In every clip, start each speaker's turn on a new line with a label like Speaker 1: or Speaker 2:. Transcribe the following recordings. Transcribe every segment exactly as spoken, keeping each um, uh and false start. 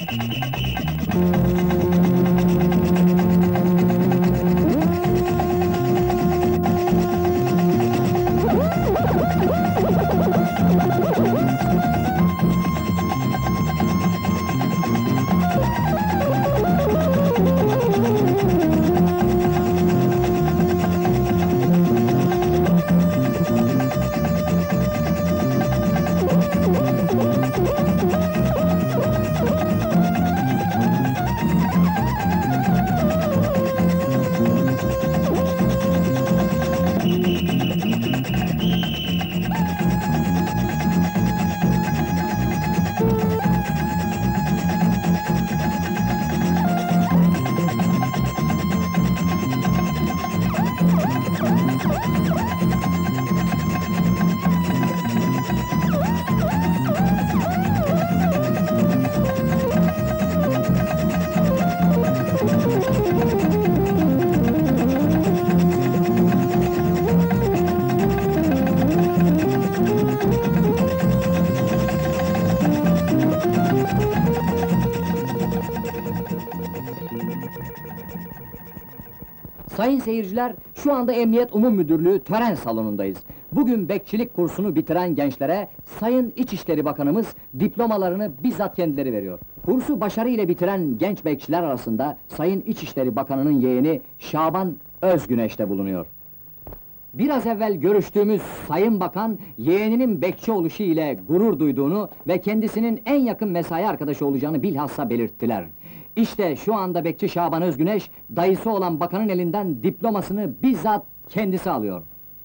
Speaker 1: Sayın seyirciler, şu anda Emniyet Umum Müdürlüğü tören salonundayız. Bugün bekçilik kursunu bitiren gençlere Sayın İçişleri Bakanımız diplomalarını bizzat kendileri veriyor. Kursu başarıyla bitiren genç bekçiler arasında Sayın İçişleri Bakanı'nın yeğeni Şaban Özgüneş de bulunuyor. Biraz evvel görüştüğümüz Sayın Bakan, yeğeninin bekçi oluşu ile gurur duyduğunu ve kendisinin en yakın mesai arkadaşı olacağını bilhassa belirttiler. İşte şu anda bekçi Şaban Özgüneş, dayısı olan bakanın elinden diplomasını bizzat kendisi alıyor.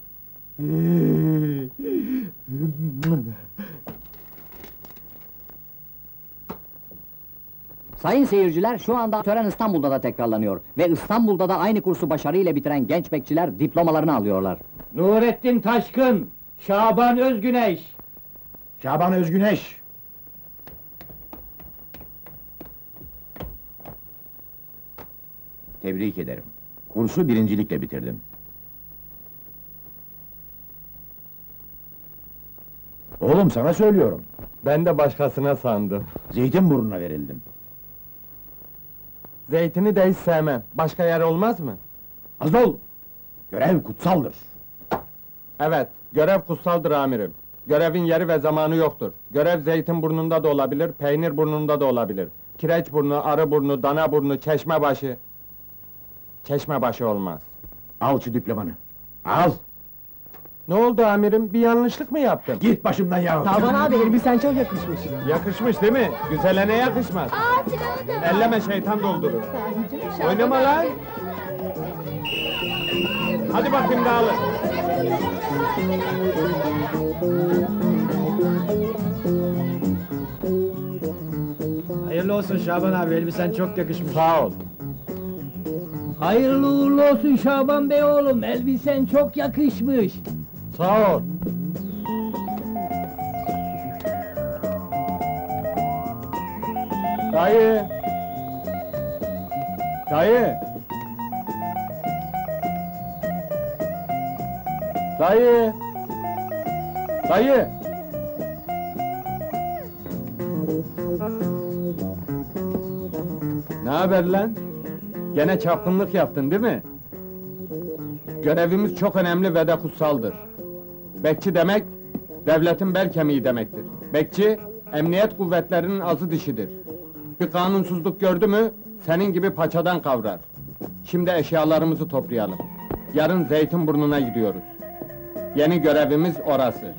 Speaker 1: Sayın seyirciler, şu anda tören İstanbul'da da tekrarlanıyor ve İstanbul'da da aynı kursu başarıyla bitiren genç bekçiler diplomalarını alıyorlar.
Speaker 2: Nurettin Taşkın, Şaban Özgüneş.
Speaker 3: Şaban Özgüneş! Tebrik ederim. Kursu birincilikle bitirdin. Oğlum sana söylüyorum.
Speaker 2: Ben de başkasına sandım.
Speaker 3: Zeytinburnu'na verildim.
Speaker 2: Zeytini de hiç sevmem. Başka yer olmaz mı?
Speaker 3: Az ol! Görev kutsaldır.
Speaker 2: Evet, görev kutsaldır amirim. Görevin yeri ve zamanı yoktur. Görev Zeytinburnu'nda da olabilir, Peynirburnu'nda da olabilir. Kireçburnu, Arıburnu, Danaburnu, Çeşmebaşı... Çeşmebaşı olmaz.
Speaker 3: Al şu diplomanı. Al!
Speaker 2: Ne oldu amirim? Bir yanlışlık mı yaptım?
Speaker 3: Git başımdan ya!
Speaker 1: Şaban abi, elbisen çok yakışmış.
Speaker 2: Yakışmış değil mi? Güzele ne yakışmaz?
Speaker 4: Aa, silahı da var.
Speaker 2: Elleme, şeytan doldurur.
Speaker 4: Şaban
Speaker 2: Oynama
Speaker 4: abi.
Speaker 2: lan! Hadi bakayım dağılın!
Speaker 5: Hayırlı olsun Şaban abi, elbisen çok yakışmış.
Speaker 2: Sağ ol.
Speaker 5: Hayırlı uğurlu olsun Şaban Bey oğlum, elbisen çok yakışmış.
Speaker 2: Sağ ol. Dayı! Dayı! Dayı! Dayı! Ne haber lan? Gene çapkınlık yaptın değil mi? Görevimiz çok önemli ve de kutsaldır. Bekçi demek, devletin bel kemiği demektir. Bekçi, emniyet kuvvetlerinin azı dişidir. Bir kanunsuzluk gördü mü, senin gibi paçadan kavrar. Şimdi eşyalarımızı toplayalım. Yarın Zeytinburnu'na gidiyoruz. Yeni görevimiz orası.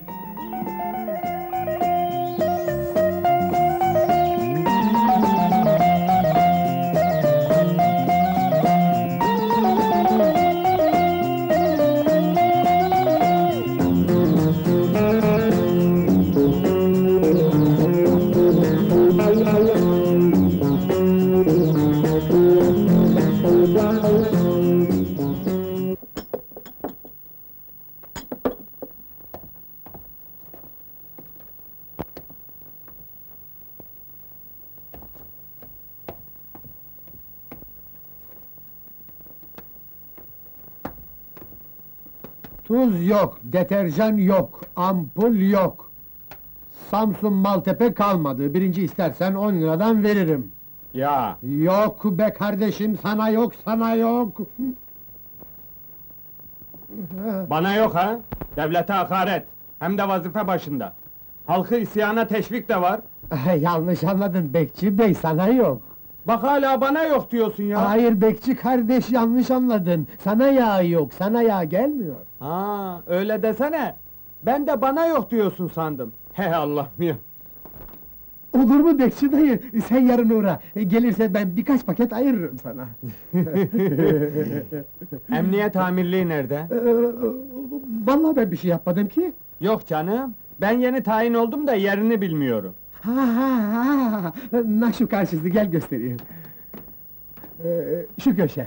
Speaker 6: Tuz yok, deterjan yok, ampul yok. Samsun Maltepe kalmadı. Birinci istersen on liradan veririm.
Speaker 2: Ya,
Speaker 6: Yok be kardeşim, sana yok, sana yok!
Speaker 2: bana yok ha? Devlete hakaret, hem de vazife başında. Halkı isyana teşvik de var.
Speaker 6: Yanlış anladın Bekçi Bey, sana yok!
Speaker 2: Bak hala bana yok diyorsun ya.
Speaker 6: Hayır Bekçi kardeş, yanlış anladın! Sana yağ yok, sana yağ gelmiyor!
Speaker 2: Ha, öyle desene. Ben de bana yok diyorsun sandım. He Allah'ım ya.
Speaker 6: Olur mu Bekçi dayı? Sen yarın uğra! Gelirse ben birkaç paket ayırırım sana!
Speaker 2: Emniyet amirliği nerede?
Speaker 6: Ee, Vallahi ben bir şey yapmadım ki!
Speaker 2: Yok canım. Ben yeni tayin oldum da yerini bilmiyorum.
Speaker 6: Ha ha ha! Na şu karşısı, gel göstereyim! Ee, şu köşe!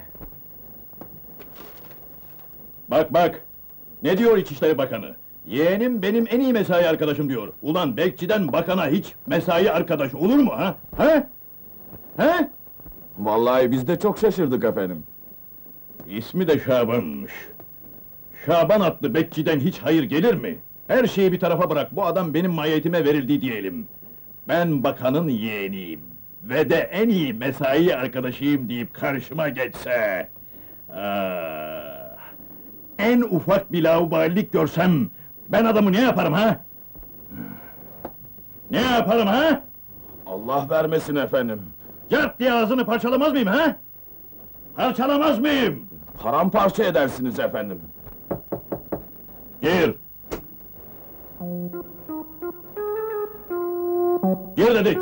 Speaker 7: Bak bak! Ne diyor İçişleri Bakanı? Yeğenim benim en iyi mesai arkadaşım diyor. Ulan bekçiden bakana hiç mesai arkadaş olur mu ha? He? He?
Speaker 8: Vallahi biz de çok şaşırdık efendim.
Speaker 7: İsmi de Şaban'mış. Şaban adlı bekçiden hiç hayır gelir mi? Her şeyi bir tarafa bırak, bu adam benim mahiyetime verildi diyelim. Ben bakanın yeğeniyim ve de en iyi mesai arkadaşıyım deyip karşıma geçse... Ah! En ufak bir laubalilik görsem, ben adamı ne yaparım ha? Ne yaparım ha?
Speaker 8: Allah vermesin efendim.
Speaker 7: Cart diye ağzını parçalamaz mıyım ha? Parçalamaz mıyım?
Speaker 8: Paramparça edersiniz efendim.
Speaker 7: Gir! Gir dedik!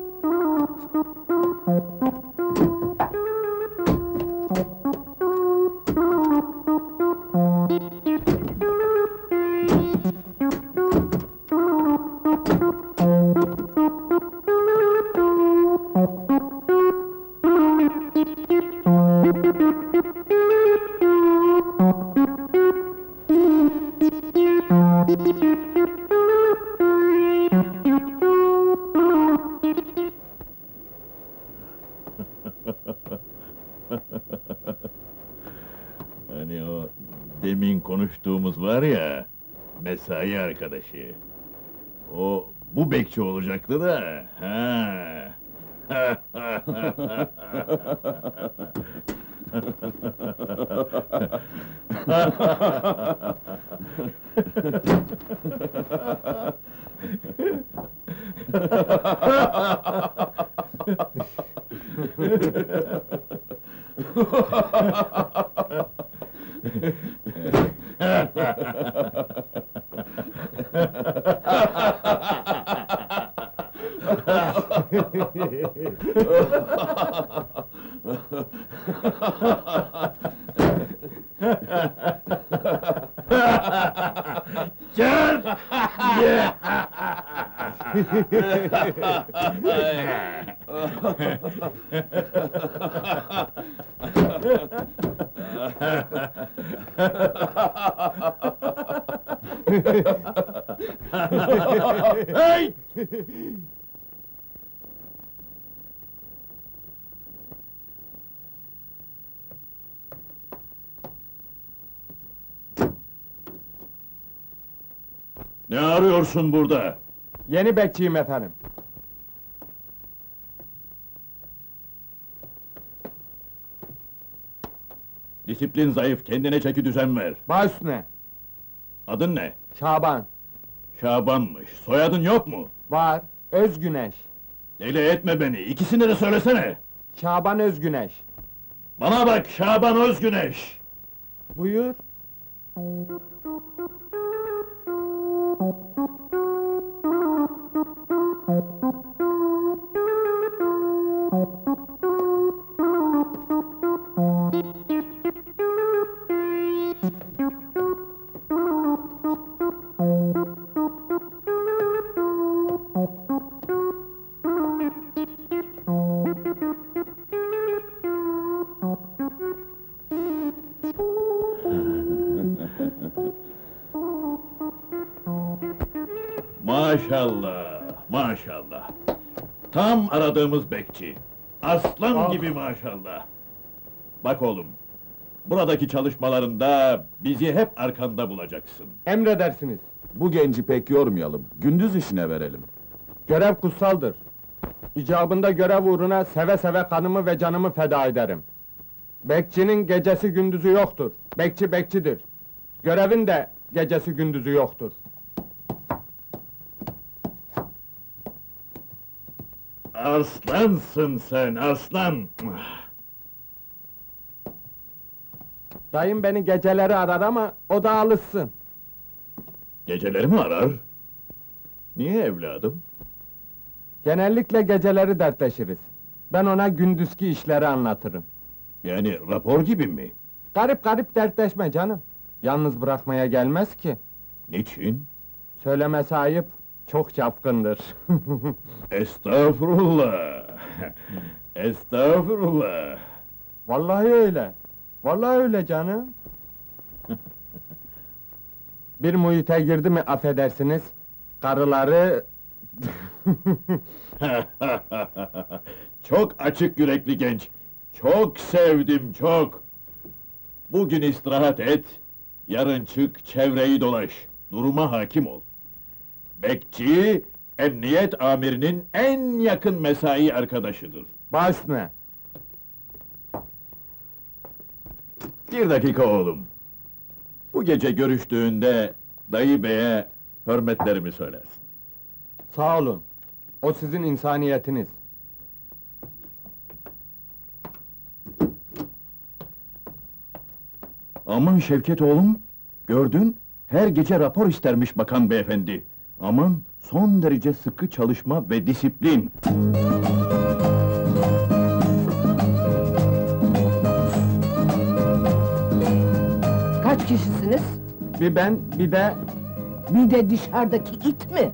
Speaker 7: Hani o demin konuştuğumuz var ya, mesai arkadaşı. O bu bekçi olacaktı da. Ha. Gel! Ye! Hey! Ne arıyorsun burada?
Speaker 2: Yeni bekçiyim efendim.
Speaker 7: Disiplin zayıf, kendine çeki düzen ver.
Speaker 2: Baş üstüne.
Speaker 7: Adın ne?
Speaker 2: Şaban.
Speaker 7: Şaban'mış. Soyadın yok mu?
Speaker 2: Var. Özgüneş.
Speaker 7: Deli etme beni, ikisini de söylesene!
Speaker 2: Şaban Özgüneş.
Speaker 7: Bana bak Şaban Özgüneş!
Speaker 2: Buyur.
Speaker 7: Maşallah, maşallah! Tam aradığımız bekçi! Aslan
Speaker 2: Ah.
Speaker 7: gibi maşallah! Bak oğlum, buradaki çalışmalarında bizi hep arkanda bulacaksın.
Speaker 2: Emredersiniz.
Speaker 8: bu genci pek yormayalım, gündüz işine verelim.
Speaker 2: Görev kutsaldır. İcabında görev uğruna seve seve kanımı ve canımı feda ederim. Bekçinin gecesi gündüzü yoktur. Bekçi bekçidir. Görevin de gecesi gündüzü yoktur.
Speaker 7: Aslansın sen, aslan!
Speaker 2: Dayım beni geceleri arar ama o da alışsın.
Speaker 7: Geceleri mi arar? Niye evladım?
Speaker 2: Genellikle geceleri dertleşiriz. Ben ona gündüzki işleri anlatırım.
Speaker 7: Yani rapor gibi mi?
Speaker 2: Garip garip dertleşme canım. Yalnız bırakmaya gelmez ki.
Speaker 7: Niçin?
Speaker 2: Söylemesi ayıp, çok çapkındır.
Speaker 7: Estağfurullah! Estağfurullah!
Speaker 2: Vallahi öyle. Vallahi öyle canım. Bir muhite girdi mi affedersiniz, karıları...
Speaker 7: Çok açık yürekli genç! Çok sevdim, çok! Bugün istirahat et, yarın çık, çevreyi dolaş, duruma hakim ol. Bekçi, emniyet amirinin en yakın mesai arkadaşıdır.
Speaker 2: Baş ne?
Speaker 7: Bir dakika oğlum. Bu gece görüştüğünde dayı beye hürmetlerimi söylersin.
Speaker 2: Sağ olun. O sizin insaniyetiniz.
Speaker 7: Aman Şevket oğlum, gördün, her gece rapor istermiş bakan beyefendi. Aman, son derece sıkı çalışma ve disiplin.
Speaker 9: Kaç kişisiniz?
Speaker 2: Bir ben, bir de...
Speaker 9: Bir de dışarıdaki it mi?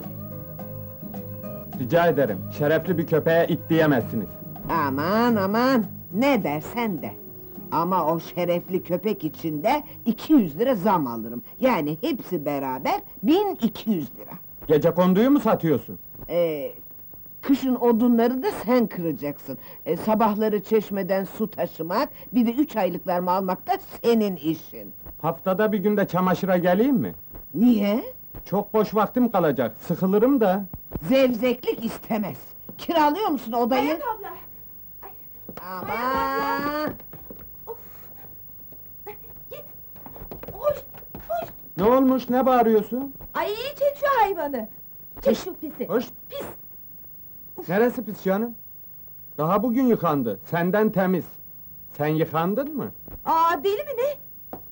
Speaker 2: Rica ederim, şerefli bir köpeğe it diyemezsiniz.
Speaker 9: Aman aman, ne dersen de. Ama o şerefli köpek için de iki yüz lira zam alırım. Yani hepsi beraber bin iki yüz lira.
Speaker 2: Gecekonduyu mu satıyorsun?
Speaker 9: Ee, kışın odunları da sen kıracaksın. Ee, sabahları çeşmeden su taşımak, bir de üç aylıklarımı almak da senin işin.
Speaker 2: Haftada bir günde çamaşıra geleyim mi?
Speaker 9: Niye?
Speaker 2: Çok boş vaktim kalacak, sıkılırım da.
Speaker 9: Zevzeklik istemez. Kiralıyor musun odayı?
Speaker 4: Bayan abla!
Speaker 9: Aman!
Speaker 4: Git! Hoş! Hoş!
Speaker 2: Ne olmuş, ne bağırıyorsun?
Speaker 4: Ay çek şu hayvanı! Çek şu pisi!
Speaker 2: Hoş!
Speaker 4: Pis!
Speaker 2: Neresi pis canım? Daha bugün yıkandı, senden temiz. Sen yıkandın mı?
Speaker 4: Aa deli mi ne?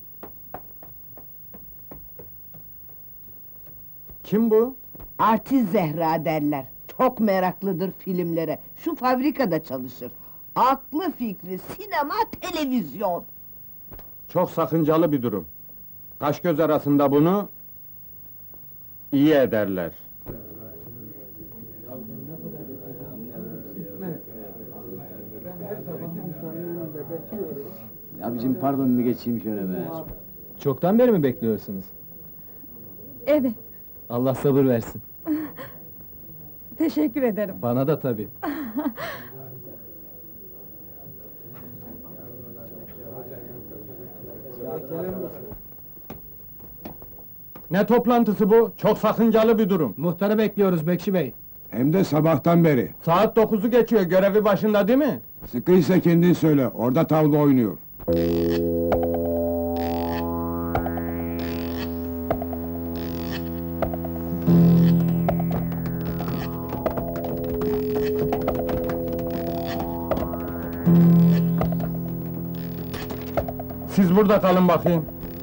Speaker 2: Kim bu?
Speaker 9: Artist Zehra derler. Çok meraklıdır filmlere. Şu fabrikada çalışır. Aklı fikri sinema, televizyon.
Speaker 2: Çok sakıncalı bir durum. Kaş göz arasında bunu... iyi ederler.
Speaker 1: Abicim pardon bir geçeyim şöyle be.
Speaker 5: Çoktan beri mi bekliyorsunuz?
Speaker 4: Evet,
Speaker 5: Allah sabır versin.
Speaker 4: teşekkür ederim.
Speaker 5: Bana da tabii.
Speaker 2: Ne toplantısı bu? Çok sakıncalı bir durum.
Speaker 5: Muhtarı bekliyoruz Bekşi Bey.
Speaker 3: Hem de sabahtan beri.
Speaker 2: Saat dokuzu geçiyor, görevi başında değil mi?
Speaker 3: Sıkıysa kendin söyle, orada tavla oynuyor.
Speaker 2: Siz burada kalın bakayım.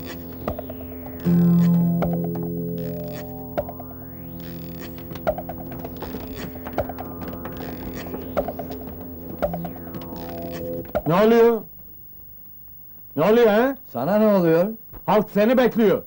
Speaker 2: Ne oluyor? Ne oluyor he?
Speaker 1: Sana ne oluyor?
Speaker 2: Halk seni bekliyor.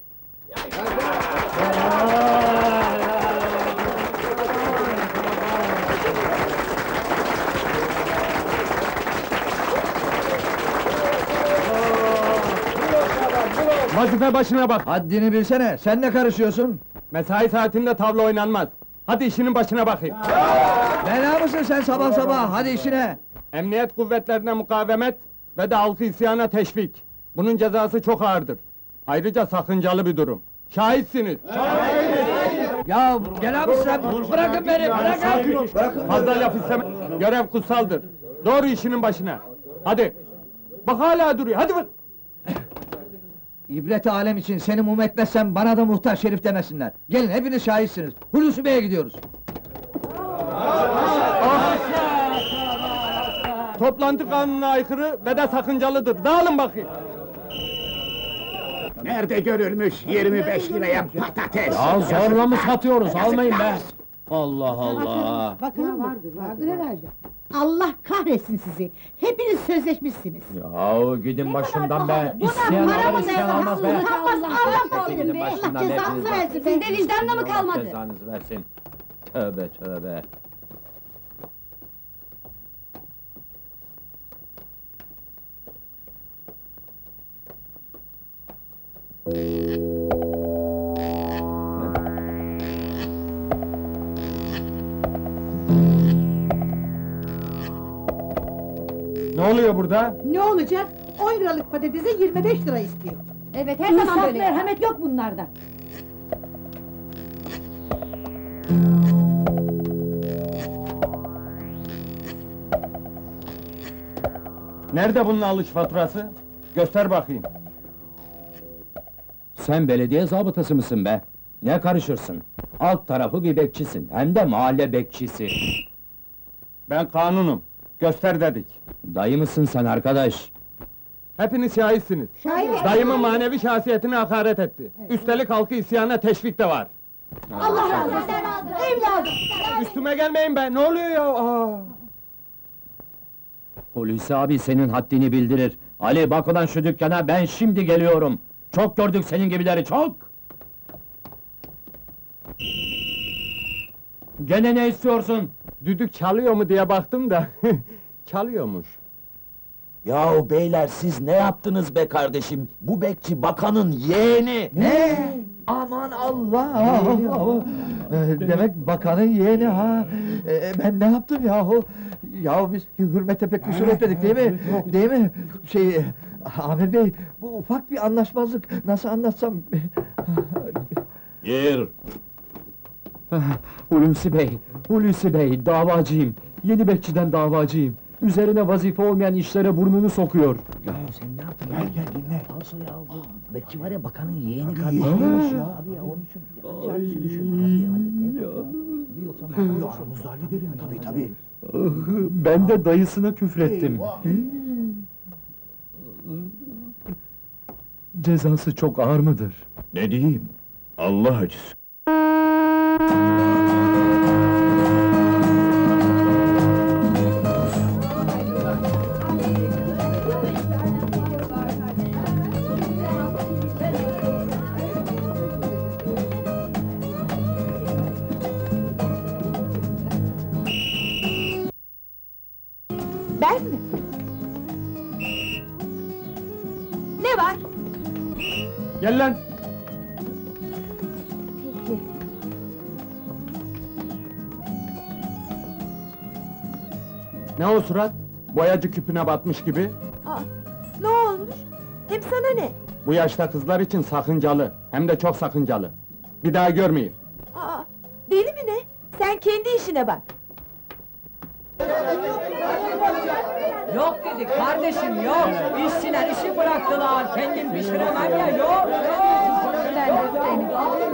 Speaker 2: Vazife başına bak.
Speaker 1: Haddini bilsene, sen ne karışıyorsun?
Speaker 2: Mesai saatinde tavla oynanmaz. Hadi işinin başına bakayım.
Speaker 1: Bela mısın sen sabah sabah, hadi işine!
Speaker 2: Emniyet kuvvetlerine mukavemet ve de halkı isyana teşvik. Bunun cezası çok ağırdır. Ayrıca sakıncalı bir durum. Şahitsiniz.
Speaker 5: Ya gel abi sen, bırakın beni, bırakın!
Speaker 2: Fazla laf isteme. Görev kutsaldır. Doğru işinin başına. Hadi. Bak hala duruyor. Hadi bak.
Speaker 5: İbret alem için seni mum etmezsem bana da muhtar şerif demesinler. Gelin hepiniz şahitsiniz. Hulusi Bey'e gidiyoruz.
Speaker 2: Toplantı kanununa aykırı ve de sakıncalıdır. Dağılın bakayım.
Speaker 3: Nerede görülmüş yirmi beş liraya patates?
Speaker 5: Ya zorla mı satıyoruz? Almayın be! Allah Allah!
Speaker 10: Bakın vardır, vardır herhalde. Allah kahretsin sizi! Hepiniz sözleşmişsiniz!
Speaker 5: Yahu gidin başımdan be! İsteyen alır, isteyen almaz be!
Speaker 10: Utanmaz, Allah kahretsin
Speaker 5: Gidin
Speaker 10: be!
Speaker 5: başımdan
Speaker 10: Allah cezanızı
Speaker 5: hepiniz.
Speaker 10: versin be!
Speaker 4: Sizde vicdan da mı
Speaker 5: Allah
Speaker 4: kalmadı?
Speaker 5: cezanızı versin! Tövbe tövbe!
Speaker 2: Ne oluyor burada?
Speaker 10: Ne olacak? on liralık patatese yirmi beş lira istiyor.
Speaker 4: Evet, her zaman böyle.
Speaker 10: merhamet yok bunlarda.
Speaker 2: Nerede bunun alış faturası? Göster bakayım.
Speaker 11: Sen belediye zabıtası mısın be? Ne karışırsın? Alt tarafı bir bekçisin, hem de mahalle bekçisi.
Speaker 2: Ben kanunum. Göster dedik.
Speaker 11: Dayı mısın sen arkadaş?
Speaker 2: Hepiniz şahitsiniz.
Speaker 10: Şahit!
Speaker 2: Dayımın manevi şahsiyetine hakaret etti. Üstelik halkı isyana teşvik de var.
Speaker 10: Allah razı olsun! Evladım!
Speaker 2: Üstüme gelmeyin be, ne oluyor ya? Aa!
Speaker 11: Hulusi abi senin haddini bildirir. Ali bak ulan şu dükkana, ben şimdi geliyorum. Çok gördük senin gibileri, çok! Gene ne istiyorsun?
Speaker 2: Düdük çalıyor mu diye baktım da, çalıyormuş.
Speaker 8: Yahu beyler siz ne yaptınız be kardeşim? Bu bekçi bakanın yeğeni!
Speaker 5: Ne? Aman Allah! Ee, Demek bakanın yeğeni ha! Ee, ben ne yaptım yahu? Yahu biz hürmete pek kusur etmedik değil mi? Değil mi? Şey, Amir Bey, bu ufak bir anlaşmazlık, nasıl anlatsam...
Speaker 7: Gir.
Speaker 11: Hulusi Bey, Hulusi Bey, davacıyım. Yeni bekçiden davacıyım. Üzerine vazife olmayan işlere burnunu sokuyor.
Speaker 5: Ya sen ne yaptın? Gel gel dinle. Falso ya bu bekçi var ya bakanın yeğeni kardeşiymiş ya. Abi ya onun için çaresi düşün. Hadi hadi. Yoksa aramızda halledelim. Tabii tabii.
Speaker 11: Ben de dayısına küfrettim. Cezası çok ağır mıdır?
Speaker 7: Ne diyeyim? Allah acısı.
Speaker 4: Ben mi? Ne var?
Speaker 2: Gel lan!
Speaker 4: Peki.
Speaker 2: Ne o surat? Boyacı küpüne batmış gibi.
Speaker 4: Aa, ne olmuş? Hem sana ne?
Speaker 2: Bu yaşta kızlar için sakıncalı, hem de çok sakıncalı. Bir daha görmeyin.
Speaker 4: Aa, deli mi ne? Sen kendi işine bak.
Speaker 1: Yok dedik kardeşim, yok! İşçiler işi bıraktılar, kendim pişiremem ya, yok, yok!
Speaker 4: Ben de seni.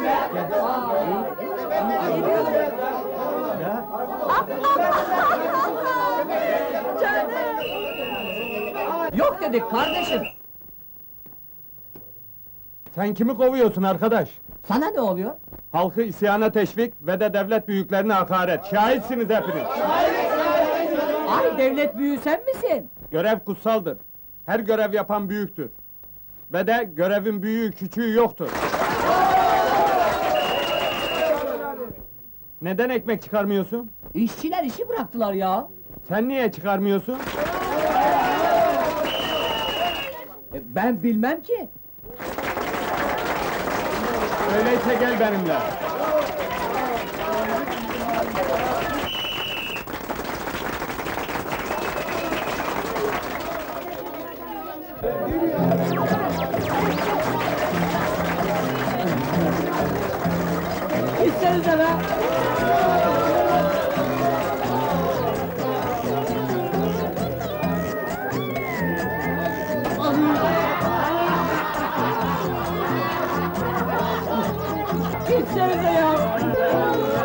Speaker 1: Yok dedik kardeşim!
Speaker 2: Sen kimi kovuyorsun arkadaş?
Speaker 1: Sana ne oluyor?
Speaker 2: Halkı isyana teşvik ve de devlet büyüklerine hakaret. Şahitsiniz hepiniz.
Speaker 1: Ay devlet büyüğü sen misin?
Speaker 2: Görev kutsaldır. Her görev yapan büyüktür. Ve de görevin büyüğü küçüğü yoktur. Neden ekmek çıkarmıyorsun?
Speaker 1: İşçiler işi bıraktılar ya!
Speaker 2: Sen niye çıkarmıyorsun?
Speaker 1: E, ben bilmem ki!
Speaker 2: Öyleyse gel benimle.
Speaker 6: Gitsenize be! Gitsenize ya!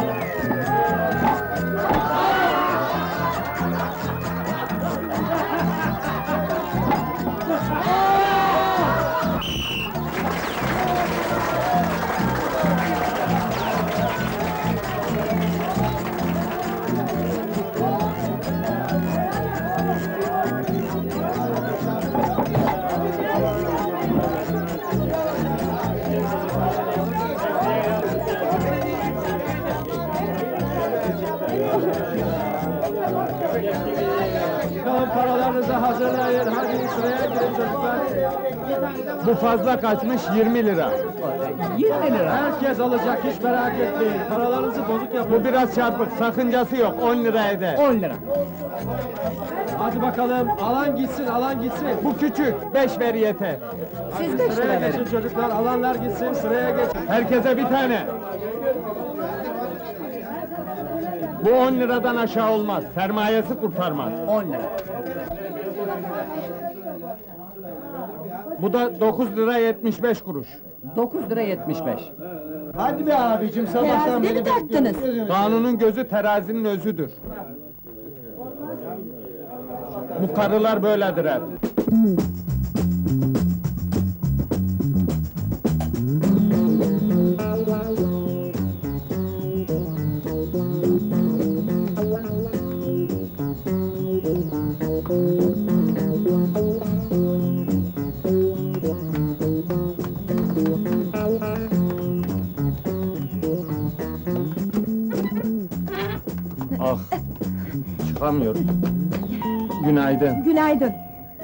Speaker 6: Bakalım paralarınızı hazırlayın, hadi sıraya girin çocuklar.
Speaker 2: Bu fazla kaçmış yirmi lira.
Speaker 6: yirmi lira. Herkes alacak, hiç merak etmeyin. Paralarınızı bozuk yapın.
Speaker 2: Bu biraz çarpık, sakıncası yok, on lira eder.
Speaker 6: on lira. Hadi bakalım, alan gitsin, alan gitsin.
Speaker 2: Bu küçük, beş ver yeter.
Speaker 6: Siz beş lira geçin çocuklar, alanlar gitsin, sıraya geçin.
Speaker 2: Herkese bir tane. Bu on liradan aşağı olmaz, sermayesi kurtarmaz.
Speaker 6: on lira.
Speaker 2: Bu da dokuz lira yetmiş beş kuruş.
Speaker 1: dokuz lira yetmiş beş.
Speaker 6: Hadi be abicim, sabahtan
Speaker 4: Terazide mi tarttınız?
Speaker 2: Kanunun gözü terazinin özüdür. Bu karılar böyledir hep. Ah, çıkamıyorum. Günaydın.
Speaker 4: Günaydın.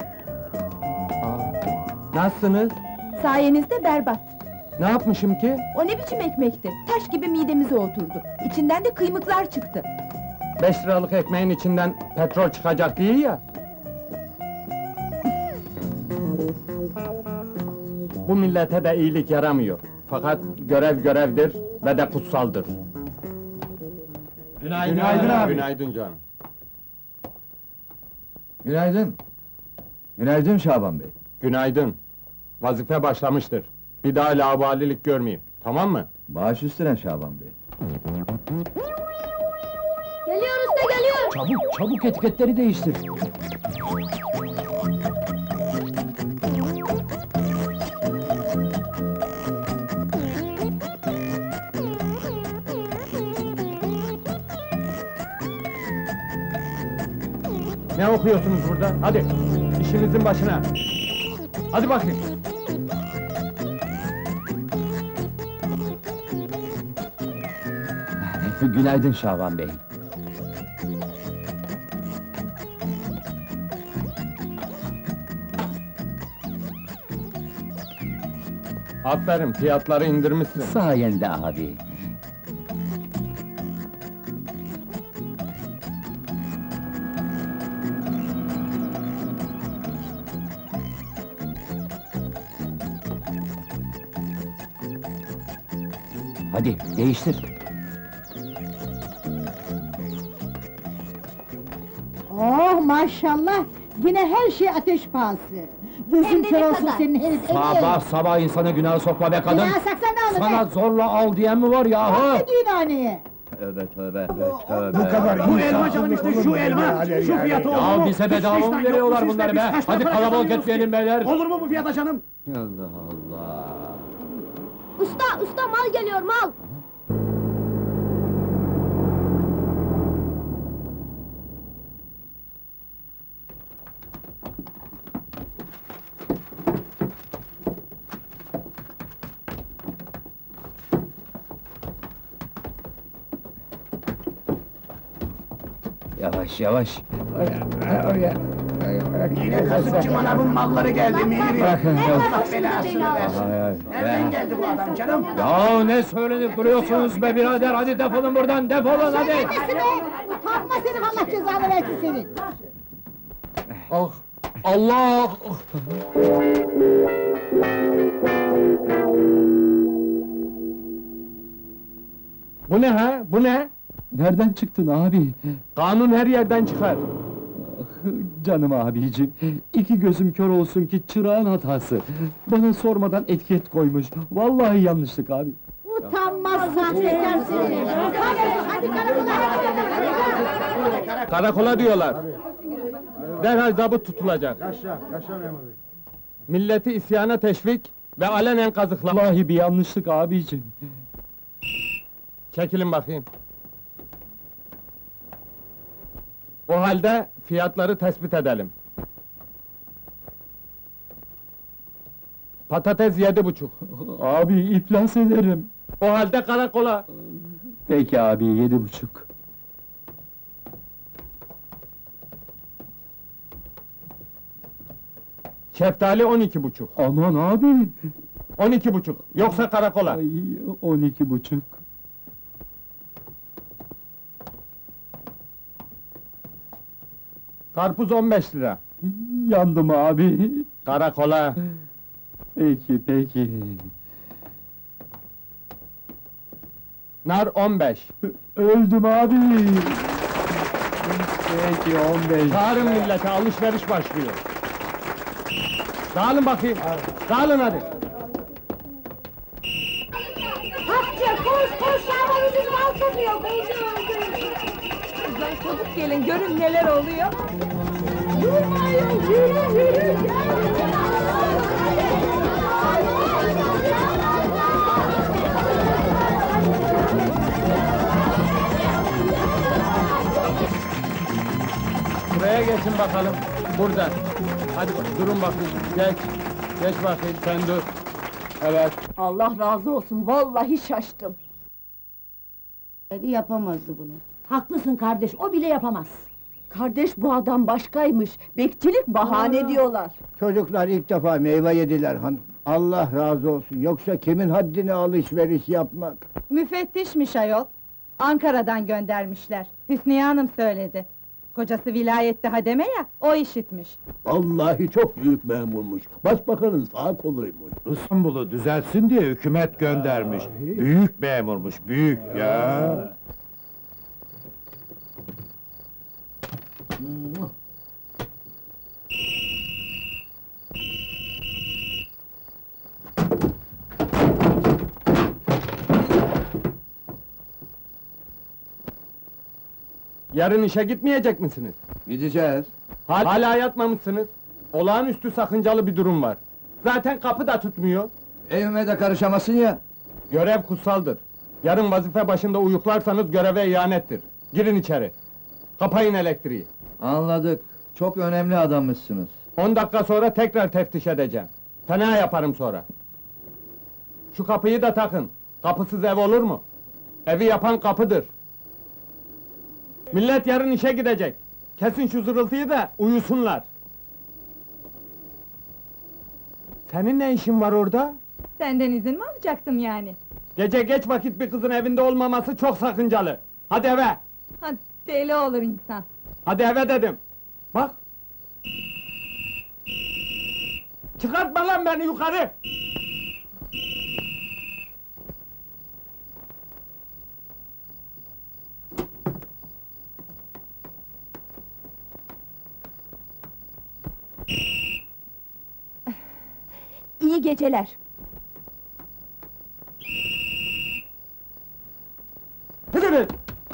Speaker 2: Nasılsınız?
Speaker 4: Sayenizde berbat.
Speaker 2: Ne yapmışım ki?
Speaker 4: O ne biçim ekmekti? Taş gibi midemize oturdu. İçinden de kıymıklar çıktı.
Speaker 2: Beş liralık ekmeğin içinden petrol çıkacak değil ya. Bu millete de iyilik yaramıyor. Fakat görev görevdir ve de kutsaldır.
Speaker 6: Günaydın,
Speaker 5: Günaydın abi.
Speaker 2: Günaydın canım.
Speaker 5: Günaydın. Günaydın Şaban Bey.
Speaker 2: Günaydın. Vazife başlamıştır. Bir daha laubalilik görmeyeyim. Tamam mı?
Speaker 5: Baş üstüne Şaban Bey.
Speaker 10: Geliyoruz da geliyor.
Speaker 1: Çabuk, çabuk etiketleri değiştir.
Speaker 2: Ne okuyorsunuz burada? Hadi, işinizin başına. Hadi bakayım.
Speaker 1: Günaydın Şaban Bey.
Speaker 2: Aferin, fiyatları indirmişsin.
Speaker 1: Sayende abi. Hadi değiştir.
Speaker 10: Oh maşallah! Yine her şey ateş pahası. Gözün kör olsun senin herif!
Speaker 1: Sabah sabah insana günah sokma be kadın.
Speaker 10: Günah saksan ne olur
Speaker 1: Sana
Speaker 10: be?
Speaker 1: zorla al diyen mi var yahu?
Speaker 10: Ne diyorsun haneye?
Speaker 1: Tövbe tövbe tövbe.
Speaker 3: Bu kadar Bu elma canım işte, şu elma! Şu fiyatı olur mu?
Speaker 1: Ya bize bedava mı veriyorlar bunları be? Hadi kalabalık etmeyelim beyler.
Speaker 3: Olur mu bu fiyata canım?
Speaker 1: Allah Allah.
Speaker 10: Usta, usta mal geliyor mal!
Speaker 1: Yavaş yavaş.
Speaker 3: Yine kasıpçı manavın malları geldi Mihri. Allah belasını versin.
Speaker 1: Hay hay.
Speaker 3: Nereden geldi bu adam canım?
Speaker 1: Ya ne söylenip duruyorsunuz be birader? Hadi defolun buradan, defolun hadi!
Speaker 10: Nesi be? Utanma senin, Allah cezanı versin senin!
Speaker 2: Ah, Allah! Bu ne ha? Bu ne?
Speaker 11: Nereden çıktın abi?
Speaker 2: Kanun her yerden çıkar.
Speaker 11: Canım abicim, iki gözüm kör olsun ki çırağın hatası. Bana sormadan etiket koymuş. Vallahi yanlışlık abi.
Speaker 10: Utanmazsan çeker seni! Hadi karakola!
Speaker 2: Karakola diyorlar. Derhal zabıt tutulacak.
Speaker 6: Yaşa, yaşa memur bey.
Speaker 2: Milleti isyana teşvik ve alenen kazıklama.
Speaker 11: Vallahi bir yanlışlık abicim.
Speaker 2: Çekilin bakayım. O halde fiyatları tespit edelim. Patates yedi buçuk.
Speaker 11: Abi iflas ederim.
Speaker 2: O halde karakola.
Speaker 11: Peki abi, yedi buçuk.
Speaker 2: Şeftali on iki buçuk.
Speaker 11: Aman abi!
Speaker 2: On iki buçuk. Yoksa karakola.
Speaker 11: Ay, on iki buçuk.
Speaker 2: Karpuz on beş lira.
Speaker 11: Yandım abi.
Speaker 2: Karakola.
Speaker 11: Peki, peki.
Speaker 2: Nar on beş.
Speaker 11: Öldüm abi. Peki, on beş.
Speaker 2: Çağırın millete, alışveriş başlıyor. Dağılın bakayım. Dağılın hadi.
Speaker 10: Hapça koş koş Şaban ucuz mal satıyor!
Speaker 4: Kızlar çabuk gelin, görün neler oluyor.
Speaker 10: Durmayın! Yürü yürü!
Speaker 2: Buraya geçin bakalım. Burada. Hadi bak, durun bakayım. Geç. Geç bakayım, sen dur. Evet.
Speaker 4: Allah razı olsun, vallahi şaştım.
Speaker 10: Yapamazdı bunu.
Speaker 4: Haklısın kardeş, o bile yapamaz. Kardeş, bu adam başkaymış, bekçilik bahane diyorlar.
Speaker 6: Çocuklar ilk defa meyve yediler hanım. Allah razı olsun, yoksa kimin haddine alışveriş yapmak?
Speaker 12: Müfettişmiş ayol. Ankara'dan göndermişler. Hüsniye Hanım söyledi. Kocası vilayette hademe ya, o işitmiş.
Speaker 13: Vallahi çok büyük memurmuş. Başbakanın sağ koluymuş.
Speaker 14: İstanbul'u düzeltsin diye hükümet göndermiş. Büyük memurmuş, büyük ya.
Speaker 2: Yarın işe gitmeyecek misiniz?
Speaker 5: Gideceğiz.
Speaker 2: Hal- Hala yatmamışsınız. Olağanüstü sakıncalı bir durum var. Zaten kapı da tutmuyor.
Speaker 5: Evime de karışamasın ya.
Speaker 2: Görev kutsaldır. Yarın vazife başında uyuklarsanız göreve ihanettir. Girin içeri. Kapayın elektriği.
Speaker 5: Anladık. Çok önemli adammışsınız.
Speaker 2: On dakika sonra tekrar teftiş edeceğim. Fena yaparım sonra. Şu kapıyı da takın. Kapısız ev olur mu? Evi yapan kapıdır. Millet yarın işe gidecek. Kesin şu zırıltıyı da uyusunlar. Senin ne işin var orada?
Speaker 12: Senden izin mi alacaktım yani?
Speaker 2: Gece geç vakit bir kızın evinde olmaması çok sakıncalı. Hadi eve!
Speaker 12: Ha, deli olur insan.
Speaker 2: Hadi eve dedim! Bak! Çıkartma lan beni yukarı!
Speaker 4: İyi geceler.
Speaker 2: Hadi be!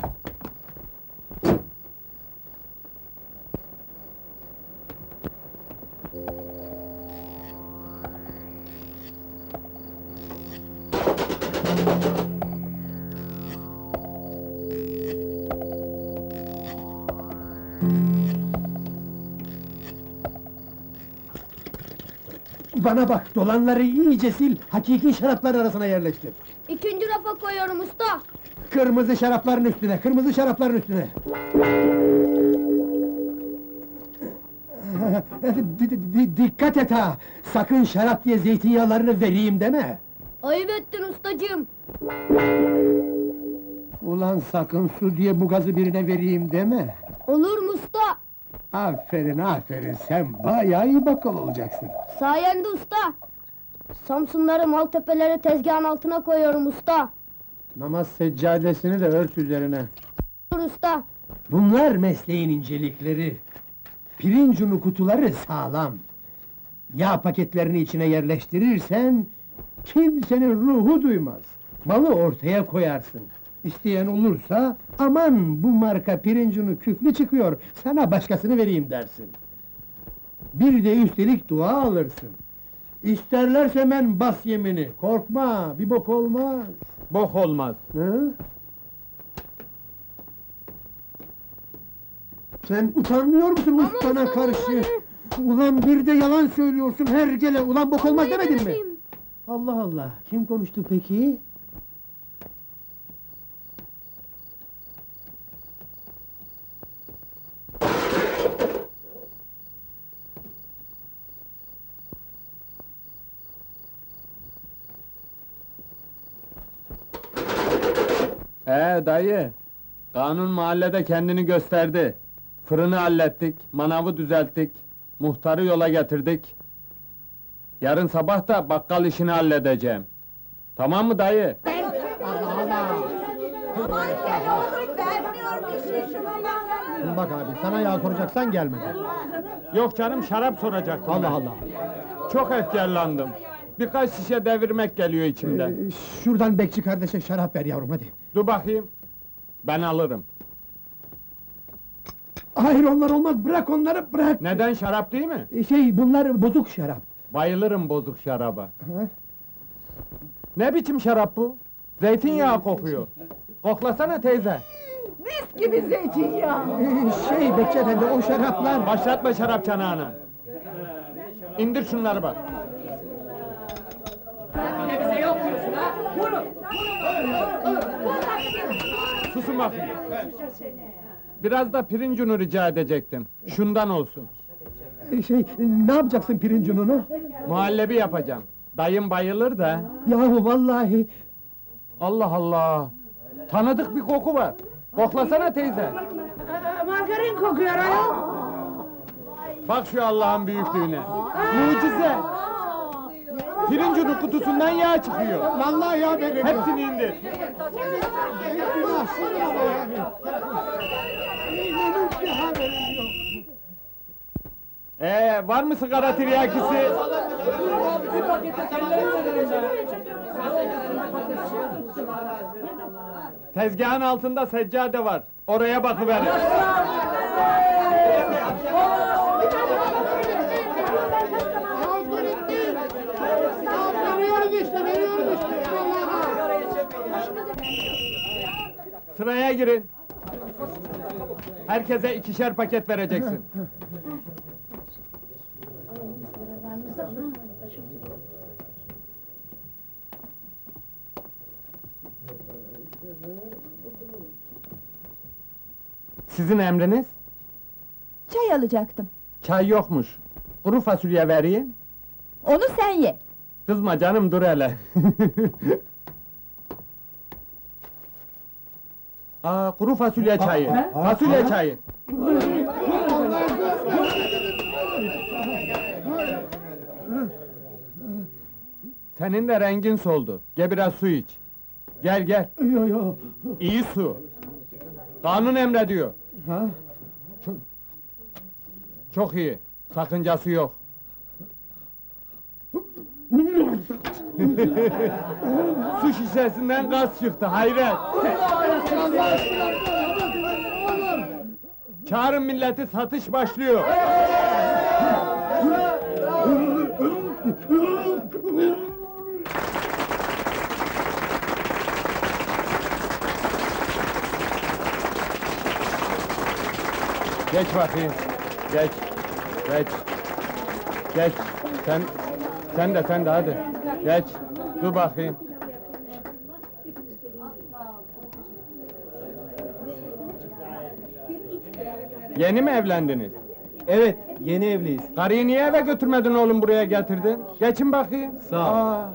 Speaker 6: Bana bak, dolanları iyice sil, hakiki şaraplar arasına yerleştir.
Speaker 15: İkinci rafa koyuyorum usta.
Speaker 6: Kırmızı şarapların üstüne, kırmızı şarapların üstüne. Di- di- di- dikkat et ha! Sakın şarap diye zeytinyağlarını vereyim deme!
Speaker 15: Ayıp ettin ustacığım.
Speaker 6: Ulan sakın su diye bu gazı birine vereyim deme!
Speaker 15: Olur mu usta?
Speaker 6: Aferin, aferin, sen bayağı iyi bakkal olacaksın.
Speaker 15: Sayende usta. Samsunları, Maltepeleri tezgahın altına koyuyorum usta.
Speaker 16: Namaz seccadesini de ört üzerine.
Speaker 15: Usta.
Speaker 16: Bunlar mesleğin incelikleri. Pirinç unu kutuları sağlam. Yağ paketlerini içine yerleştirirsen... kimsenin ruhu duymaz. Malı ortaya koyarsın. İsteyen olursa, aman bu marka pirinç unu küflü çıkıyor, sana başkasını vereyim dersin. Bir de üstelik dua alırsın. İsterlerse men bas yemini, korkma, bir bok olmaz.
Speaker 2: Bok olmaz.
Speaker 16: Hı? Sen utanmıyor musun ustana karşı? Ulan bir de yalan söylüyorsun hergele, ulan bok olmaz demedin mi? Allah Allah, kim konuştu peki?
Speaker 2: Ee dayı, kanun mahallede kendini gösterdi. Fırını hallettik, manavı düzelttik, muhtarı yola getirdik. Yarın sabah da bakkal işini halledeceğim. Tamam mı dayı?
Speaker 16: Bak abi, sana yağ soracaksan gelmedi.
Speaker 2: Yok canım, şarap soracaktım
Speaker 16: Allah
Speaker 2: ben.
Speaker 16: Allah!
Speaker 2: Çok efkarlandım. Birkaç şişe devirmek geliyor içimden.
Speaker 16: Ee, şuradan bekçi kardeşe şarap ver yavrum, hadi!
Speaker 2: Dur bakayım. Ben alırım.
Speaker 16: Hayır, onlar olmaz, bırak onları, bırak!
Speaker 2: Neden, şarap değil mi?
Speaker 16: Ee, Şey, bunlar bozuk şarap.
Speaker 2: Bayılırım bozuk şaraba.
Speaker 16: Ha?
Speaker 2: Ne biçim şarap bu? Zeytinyağı kokuyor. Koklasana teyze.
Speaker 4: Mis gibi zeytinyağı!
Speaker 16: Ee, şey, bekçi efendi, o şaraplar...
Speaker 2: Başlatma şarap çanağını. İndir şunları bak.
Speaker 3: Bize yok diyorsun ha? Vurun!
Speaker 2: Susun bakayım. Biraz da pirinç unu rica edecektim. Şundan olsun.
Speaker 16: Ee, Şey, ne yapacaksın pirinç ununu?
Speaker 2: Muhallebi yapacağım. Dayım bayılır da.
Speaker 16: Yahu vallahi...
Speaker 2: Allah Allah! Tanıdık bir koku var. Koklasana teyze.
Speaker 10: Margarin kokuyor ayol!
Speaker 2: Bak şu Allah'ın büyüklüğüne. Mucize! Pirinç unu kutusundan yağ çıkıyor.
Speaker 16: Vallahi ya benim!
Speaker 2: Hepsini indir. Ee, var mı sigara tiryakisi? Tezgahın altında seccade var. Oraya bakıverin.
Speaker 16: Veriyoruz işte, veriyoruz işte!
Speaker 2: Sıraya girin. Herkese ikişer paket vereceksin. Sizin emriniz?
Speaker 12: Çay alacaktım.
Speaker 2: Çay yokmuş. Kuru fasulye vereyim.
Speaker 12: Onu sen ye.
Speaker 2: Kızma canım, dur hele. Aa, kuru fasulye çayı. Fasulye çayı. Senin de rengin soldu. Gel biraz su iç. Gel gel.
Speaker 16: Yo yo!
Speaker 2: İyi su. Kanun emrediyor.
Speaker 16: Ha?
Speaker 2: Çok iyi. Sakıncası yok. Su şişesinden gaz çıktı, hayret! Çağırın milleti, satış başlıyor! Geç bakayım, geç, geç, geç, sen, sen de, sen de hadi, geç, dur bakayım. Yeni mi evlendiniz?
Speaker 16: Evet, yeni evliyiz.
Speaker 2: Karıyı niye eve götürmedin oğlum, buraya getirdin? Geçin bakayım.
Speaker 16: Sağ ol.
Speaker 2: Aa.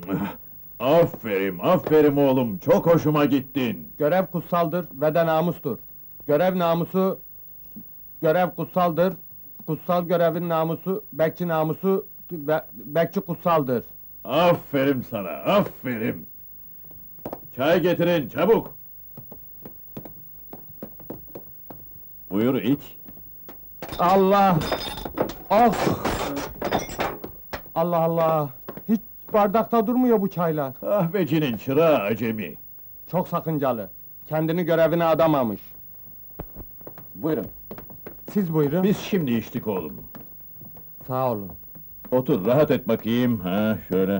Speaker 7: Aferin, aferin oğlum, çok hoşuma gittin.
Speaker 2: Görev kutsaldır ve de namustur. Görev namusu, görev kutsaldır. Kutsal görevin namusu, bekçi namusu ve bekçi kutsaldır.
Speaker 7: Aferin sana, aferin! Çay getirin, çabuk! Buyur iç.
Speaker 2: Allah! Ah! Allah Allah! Hiç bardakta durmuyor bu çaylar.
Speaker 7: Kahvecinin çırağı acemi.
Speaker 2: Çok sakıncalı. Kendini görevine adamamış.
Speaker 1: Buyurun.
Speaker 2: Siz buyurun.
Speaker 7: Biz şimdi içtik oğlum.
Speaker 2: Sağ olun.
Speaker 7: Otur, rahat et bakayım, ha şöyle.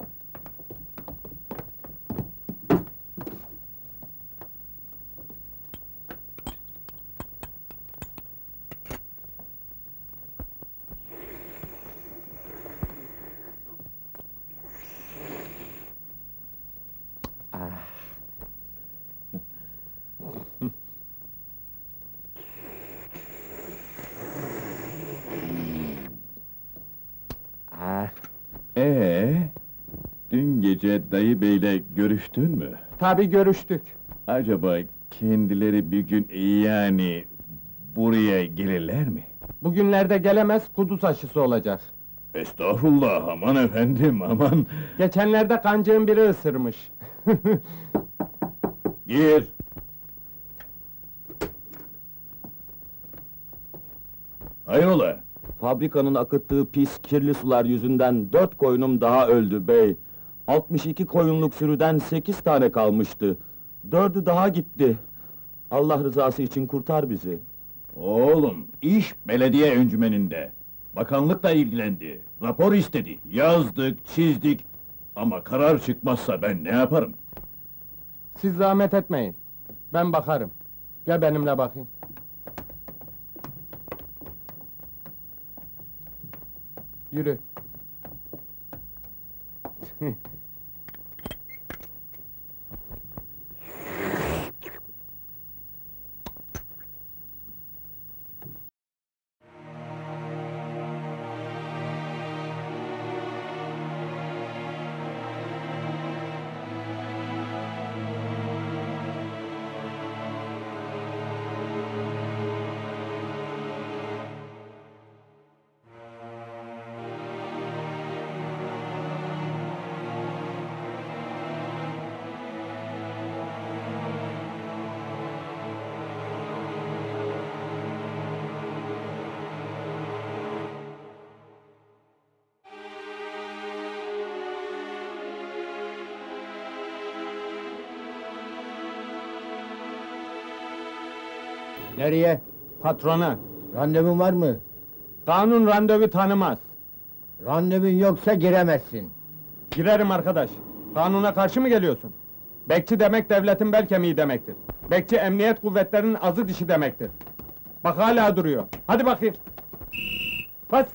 Speaker 7: Ee, dün gece dayı beyle görüştün mü?
Speaker 2: Tabii görüştük.
Speaker 7: Acaba kendileri bir gün yani buraya gelirler mi?
Speaker 2: Bugünlerde gelemez, kuduz aşısı olacak.
Speaker 7: Estağfurullah, aman efendim, aman!
Speaker 2: Geçenlerde kancığın biri ısırmış.
Speaker 7: Gir! Hayrola?
Speaker 8: Fabrikanın akıttığı pis, kirli sular yüzünden dört koyunum daha öldü bey. Altmış iki koyunluk sürüden sekiz tane kalmıştı. Dördü daha gitti. Allah rızası için kurtar bizi.
Speaker 7: Oğlum, iş belediye öncümeninde. Bakanlık da ilgilendi, rapor istedi, yazdık, çizdik. Ama karar çıkmazsa ben ne yaparım?
Speaker 2: Siz zahmet etmeyin. Ben bakarım. Gel benimle bakayım. Yürü.
Speaker 6: Nereye?
Speaker 2: Patrona.
Speaker 6: Randevun var mı?
Speaker 2: Kanun randevu tanımaz.
Speaker 6: Randevun yoksa giremezsin.
Speaker 2: Girerim arkadaş. Kanuna karşı mı geliyorsun? Bekçi demek devletin bel kemiği demektir. Bekçi emniyet kuvvetlerinin azı dişi demektir. Bak hala duruyor. Hadi bakayım. Bas.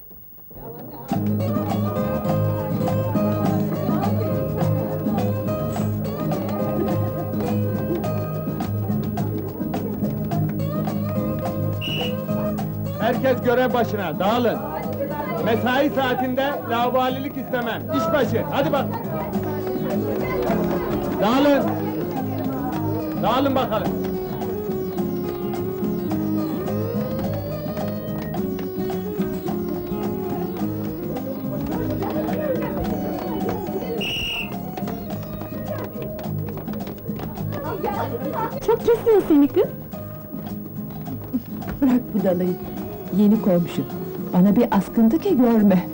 Speaker 2: Herkes görev başına, dağılın. Mesai saatinde laubalilik istemem. İş başı, hadi bak. Dağılın. Dağılın bakalım.
Speaker 4: Çok kesiyor seni kız. Bırak bu dalayı. Yeni komşu. Bana bir askıntı ki görme.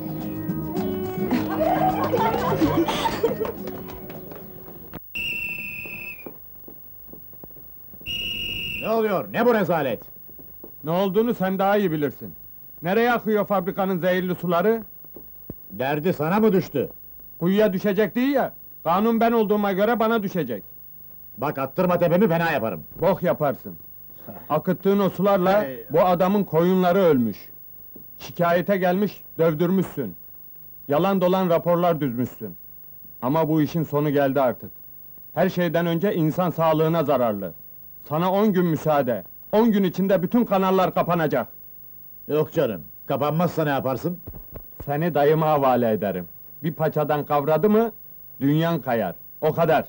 Speaker 14: Ne oluyor, ne bu rezalet?
Speaker 2: Ne olduğunu sen daha iyi bilirsin. Nereye akıyor fabrikanın zehirli suları?
Speaker 14: Derdi sana mı düştü?
Speaker 2: Kuyuya düşecek değil ya. Kanun ben olduğuma göre bana düşecek.
Speaker 14: Bak attırma tepemi fena yaparım.
Speaker 2: Bok yaparsın. Akıttığın o sularla bu adamın koyunları ölmüş. Şikayete gelmiş, dövdürmüşsün. Yalan dolan raporlar düzmüşsün. Ama bu işin sonu geldi artık. Her şeyden önce insan sağlığına zararlı. Sana on gün müsaade. On gün içinde bütün kanallar kapanacak.
Speaker 14: Yok canım, kapanmazsa ne yaparsın?
Speaker 2: Seni dayıma havale ederim. Bir paçadan kavradı mı, Dünyan kayar, o kadar.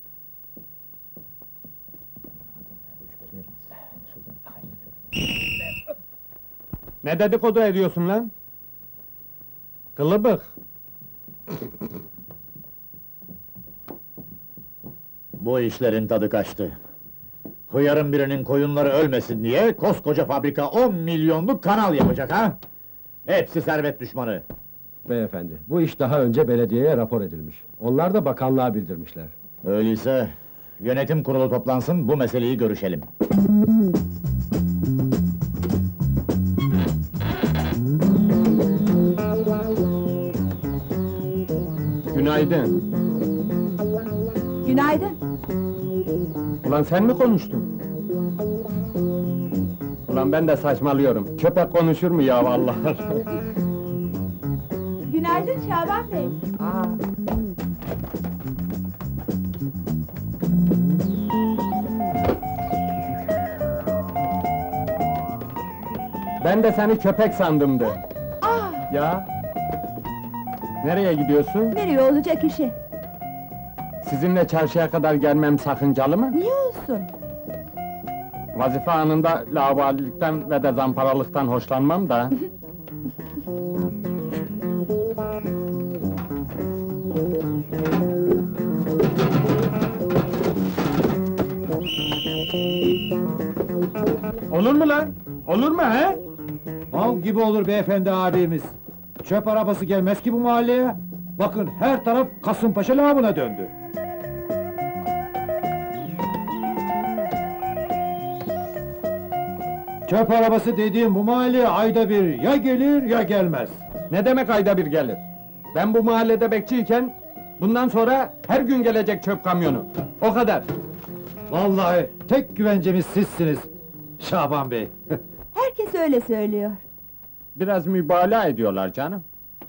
Speaker 2: Ne dedikodu ediyorsun lan? Kılıbık!
Speaker 14: Bu işlerin tadı kaçtı. Hıyarın birinin koyunları ölmesin diye koskoca fabrika on milyonluk kanal yapacak ha? Hepsi servet düşmanı.
Speaker 17: Beyefendi, bu iş daha önce belediyeye rapor edilmiş. Onlar da bakanlığa bildirmişler.
Speaker 14: Öyleyse yönetim kurulu toplansın, bu meseleyi görüşelim.
Speaker 2: Günaydın.
Speaker 4: Günaydın.
Speaker 2: Ulan sen mi konuştun? Ulan ben de saçmalıyorum. Köpek konuşur mu ya vallahi?
Speaker 4: Günaydın Şaban Bey.
Speaker 2: Ben de seni köpek sandımdı.
Speaker 4: Ah,
Speaker 2: Ya? Nereye gidiyorsun?
Speaker 4: nereye olacak işi?
Speaker 2: Sizinle çarşıya kadar gelmem sakıncalı mı?
Speaker 4: Niye olsun?
Speaker 2: Vazife anında laubalilikten ve de zamparalıktan hoşlanmam da. Olur mu lan? Olur mu he?
Speaker 18: Av gibi olur beyefendi abimiz. Çöp arabası gelmez ki bu mahalleye. Bakın her taraf Kasımpaşa lağımına döndü. Çöp arabası dediğim bu mahalleye ayda bir ya gelir ya gelmez.
Speaker 2: Ne demek ayda bir gelir? Ben bu mahallede bekçiyken, bundan sonra her gün gelecek çöp kamyonu. O kadar.
Speaker 18: Vallahi tek güvencemiz sizsiniz Şaban Bey.
Speaker 4: Herkes öyle söylüyor.
Speaker 2: Biraz mübalağa ediyorlar canım.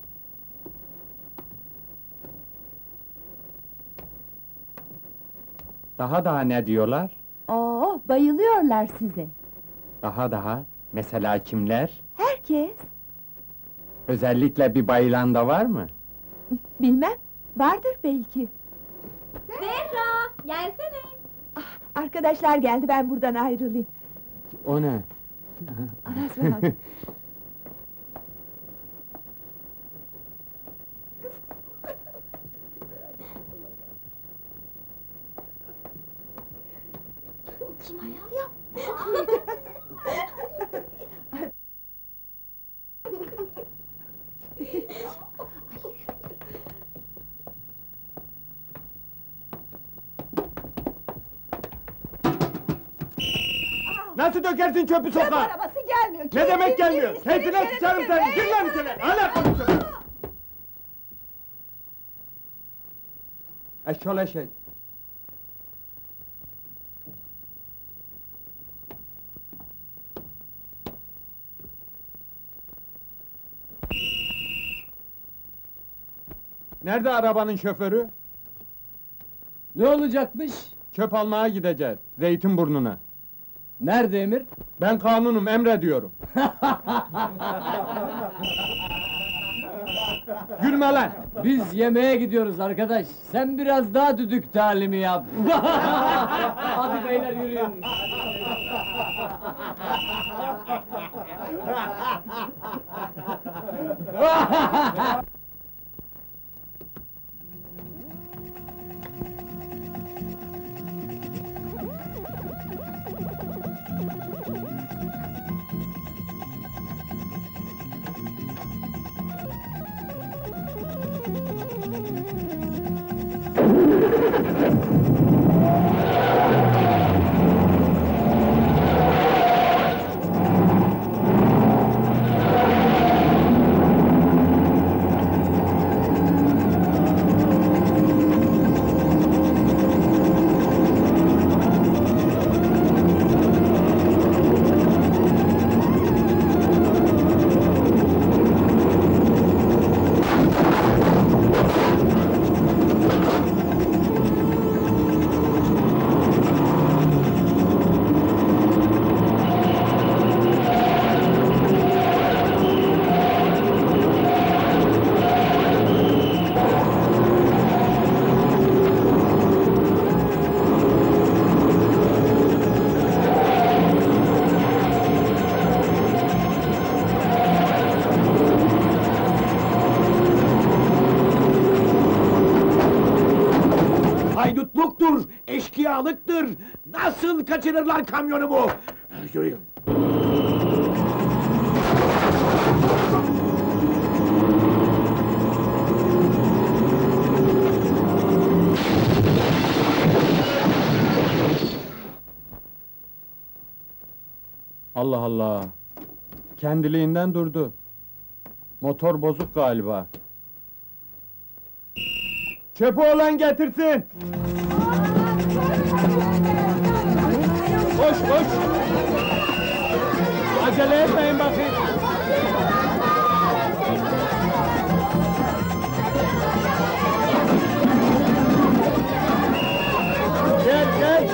Speaker 2: Daha daha ne diyorlar?
Speaker 4: Oo, bayılıyorlar size.
Speaker 2: Daha daha, mesela kimler?
Speaker 4: Herkes.
Speaker 2: Özellikle bir bayılan da var mı?
Speaker 4: Bilmem, vardır belki.
Speaker 15: Zehra, gelsene.
Speaker 4: Arkadaşlar geldi, ben buradan ayrılayım.
Speaker 2: O ne?
Speaker 4: Aras bak.
Speaker 15: Kim ayağı?
Speaker 2: Nasıl dökersin çöpü sokağa?
Speaker 4: Çöp arabası gelmiyor.
Speaker 2: Ne demek gelmiyor?
Speaker 4: Keyfini
Speaker 2: Keyfine sıçarım seni! Gir lan içeri! Hala konuşuyorsun! Eşşol eşek! Nerede arabanın şoförü?
Speaker 1: Ne olacakmış?
Speaker 2: Çöp almaya gideceğiz, Zeytinburnu'na.
Speaker 1: Nerede emir?
Speaker 2: Ben kanunum, emrediyorum. Gülme lan!
Speaker 1: Biz yemeğe gidiyoruz arkadaş. Sen biraz daha düdük talimi yap. Hadi beyler yürüyün.
Speaker 13: aşağılıktır! Nasıl kaçırırlar kamyonu bu? Yürüyün!
Speaker 2: Allah Allah! Kendiliğinden durdu. Motor bozuk galiba. Çöpü olan getirsin! Koş koş! Acele etmeyin bakayım! Gel gel!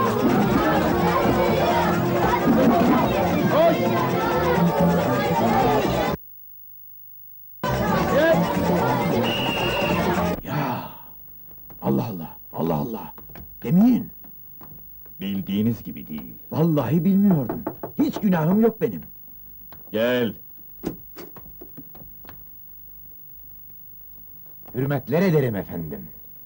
Speaker 2: Koş! Gel!
Speaker 13: Ya! Allah Allah! Allah Allah! Demeyin!
Speaker 7: Bildiğiniz gibi değil.
Speaker 13: Vallahi bilmiyordum. Hiç günahım yok benim.
Speaker 7: Gel.
Speaker 14: Hürmetler ederim efendim.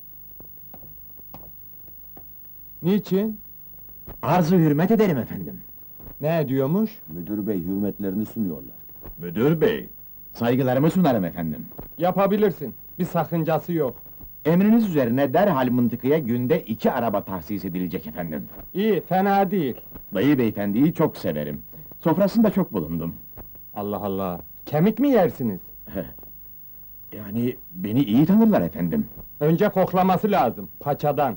Speaker 2: Niçin?
Speaker 14: Arzu hürmet ederim efendim.
Speaker 2: Ne ediyormuş?
Speaker 13: Müdür bey hürmetlerini sunuyorlar.
Speaker 7: Müdür bey.
Speaker 14: Saygılarımı sunarım efendim.
Speaker 2: Yapabilirsin. Bir sakıncası yok.
Speaker 14: Emriniz üzerine derhal mıntıkaya günde iki araba tahsis edilecek efendim.
Speaker 2: İyi, fena değil.
Speaker 14: Dayı beyefendiyi çok severim. Sofrasında çok bulundum.
Speaker 2: Allah Allah! Kemik mi yersiniz?
Speaker 14: Yani beni iyi tanırlar efendim.
Speaker 2: Önce koklaması lazım, paçadan.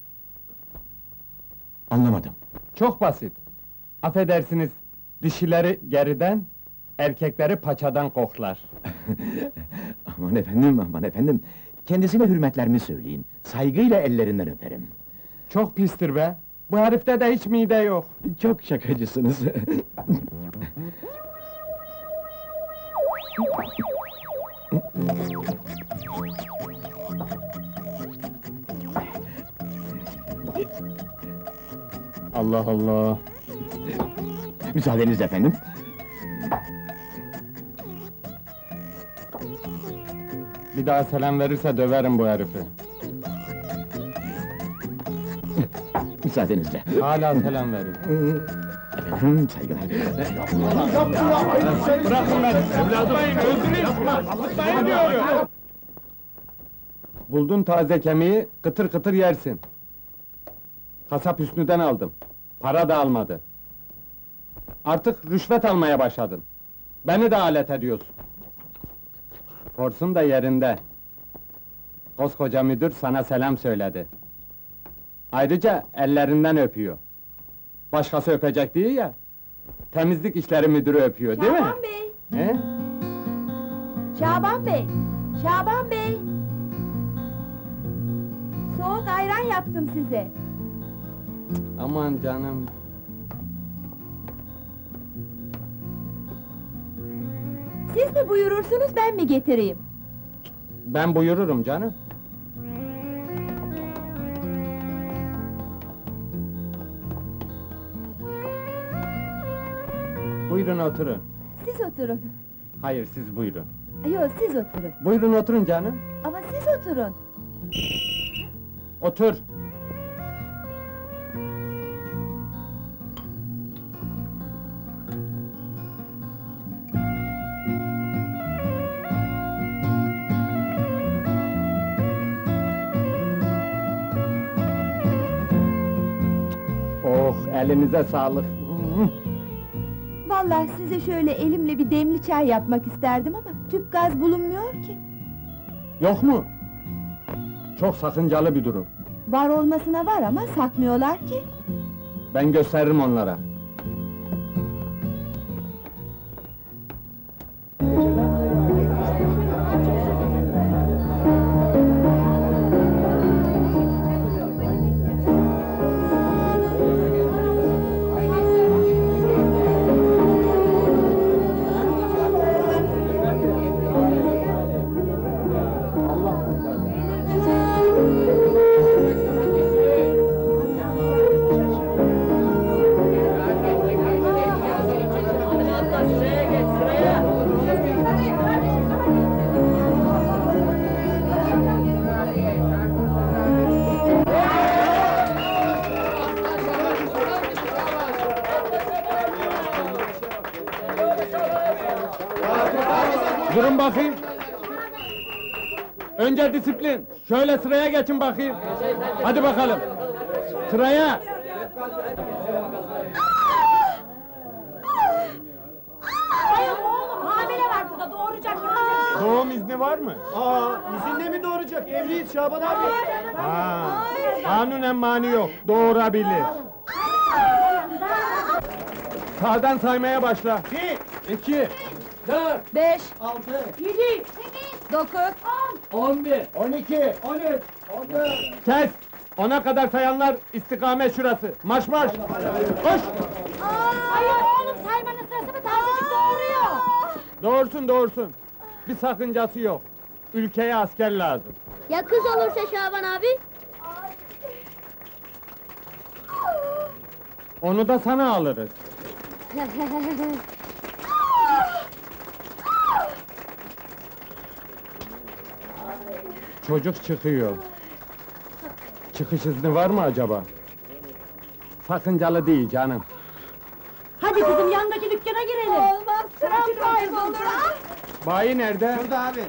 Speaker 14: Anlamadım.
Speaker 2: Çok basit. Affedersiniz, dişileri geriden, erkekleri paçadan koklar.
Speaker 14: Aman efendim, aman efendim. Kendisine hürmetlerimi söyleyin. Saygıyla ellerinden öperim.
Speaker 2: Çok pistir be! Bu herifte de hiç mide yok.
Speaker 14: Çok şakacısınız.
Speaker 2: Allah Allah!
Speaker 14: Müsaadenizle efendim.
Speaker 2: Bir daha selam verirse döverim bu herifi.
Speaker 14: Müsaadenizle.
Speaker 2: Hala selam veriyor.
Speaker 14: Efendim, saygılar.
Speaker 2: Bırakın beni! Evladım! Öldüreyim! Tutmayın diyorum! Buldun taze kemiği, kıtır kıtır yersin. Kasap Hüsnü'den aldım. Para da almadı. Artık rüşvet almaya başladın. Beni de alet ediyorsun. Forsun da yerinde. Koskoca müdür sana selam söyledi. Ayrıca ellerinden öpüyor. Başkası öpecek değil ya. Temizlik işleri müdürü öpüyor, değil mi?
Speaker 15: Şaban Bey!
Speaker 2: He?
Speaker 15: Şaban Bey! Şaban Bey! Soğuk ayran yaptım size.
Speaker 2: Aman canım.
Speaker 15: Siz mi buyurursunuz, ben mi getireyim?
Speaker 2: Ben buyururum canım. Buyurun oturun.
Speaker 15: Siz oturun.
Speaker 2: Hayır, siz buyurun.
Speaker 15: Yok, siz oturun.
Speaker 2: Buyurun oturun canım.
Speaker 15: Ama siz oturun.
Speaker 2: Otur. Oh, elinize sağlık.
Speaker 15: Vallahi size şöyle elimle bir demli çay yapmak isterdim ama tüp gaz bulunmuyor ki.
Speaker 2: Yok mu? Çok sakıncalı bir durum.
Speaker 15: Var olmasına var ama satmıyorlar ki.
Speaker 2: Ben gösteririm onlara. Önce disiplin. Şöyle sıraya geçin bakayım. Hadi bakalım. Sıraya.
Speaker 4: Hayır oğlum hamile var burada doğuracak.
Speaker 2: Doğum izni var mı?
Speaker 18: Aa, izinle mi doğuracak? Evliyiz Şaban abi.
Speaker 2: Ha, kanunen mani yok. Doğurabilir. Sağdan saymaya başla.
Speaker 18: Bir,
Speaker 2: İki,
Speaker 11: Dört,
Speaker 12: Beş,
Speaker 11: altı,
Speaker 4: Yedi.
Speaker 12: dokuz,
Speaker 11: on bir,
Speaker 2: on iki.
Speaker 11: on üç, on dört.
Speaker 2: Kes! Ona kadar sayanlar istikamet şurası. Marş marş! Koş!
Speaker 4: Hayır oğlum saymanın sırası mı tazecik doğuruyor.
Speaker 2: Doğursun doğursun. Bir sakıncası yok. Ülkeye asker lazım.
Speaker 19: Ya kız olursa Şaban abi?
Speaker 2: Onu da sana alırız. Çocuk çıkıyor. Çıkış izni var mı acaba? Sakıncalı değil canım.
Speaker 4: Hadi kızım yandaki dükkana girelim.
Speaker 12: olmaz, sıram kaybolur. Ah!
Speaker 2: Bayi nerede?
Speaker 18: burada abi.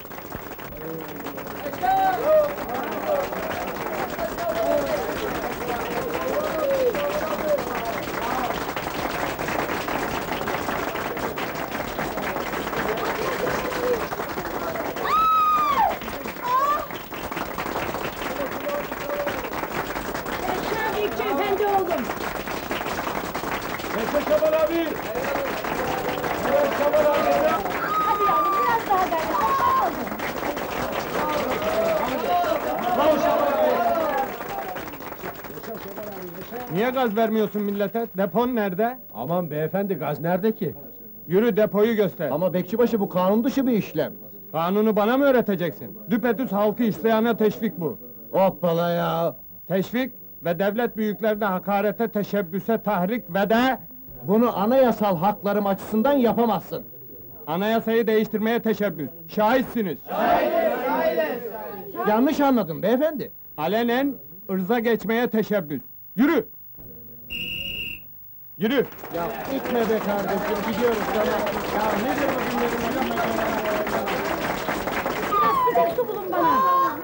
Speaker 4: Yaşa Bekçi efendi oğlum.
Speaker 2: Yaşa Şaban abi! Evet Şaban abi!
Speaker 4: Hadi yavrum biraz daha gayret. Aşağı oldu.
Speaker 2: Bravo Şaban abi! Niye gaz vermiyorsun millete? Depon nerede?
Speaker 17: Aman beyefendi, gaz nerede ki?
Speaker 2: Yürü depoyu göster.
Speaker 6: Ama bekçibaşı bu kanun dışı bir işlem.
Speaker 2: Kanunu bana mı öğreteceksin? Düpedüz halkı isteyana teşvik bu.
Speaker 6: Hoppala ya!
Speaker 2: Teşvik ve devlet büyüklerine hakarete, teşebbüse, tahrik ve de...
Speaker 6: Bunu anayasal haklarım açısından yapamazsın.
Speaker 2: Anayasayı değiştirmeye teşebbüs. Şahitsiniz.
Speaker 6: Yanlış anladın beyefendi.
Speaker 2: Alenen ırza geçmeye teşebbüs. Yürü! Yürü!
Speaker 6: Ya itme be kardeşim, gidiyoruz tamam. Ya nedir bu günlerin
Speaker 4: Biraz sıcak su bulun bana.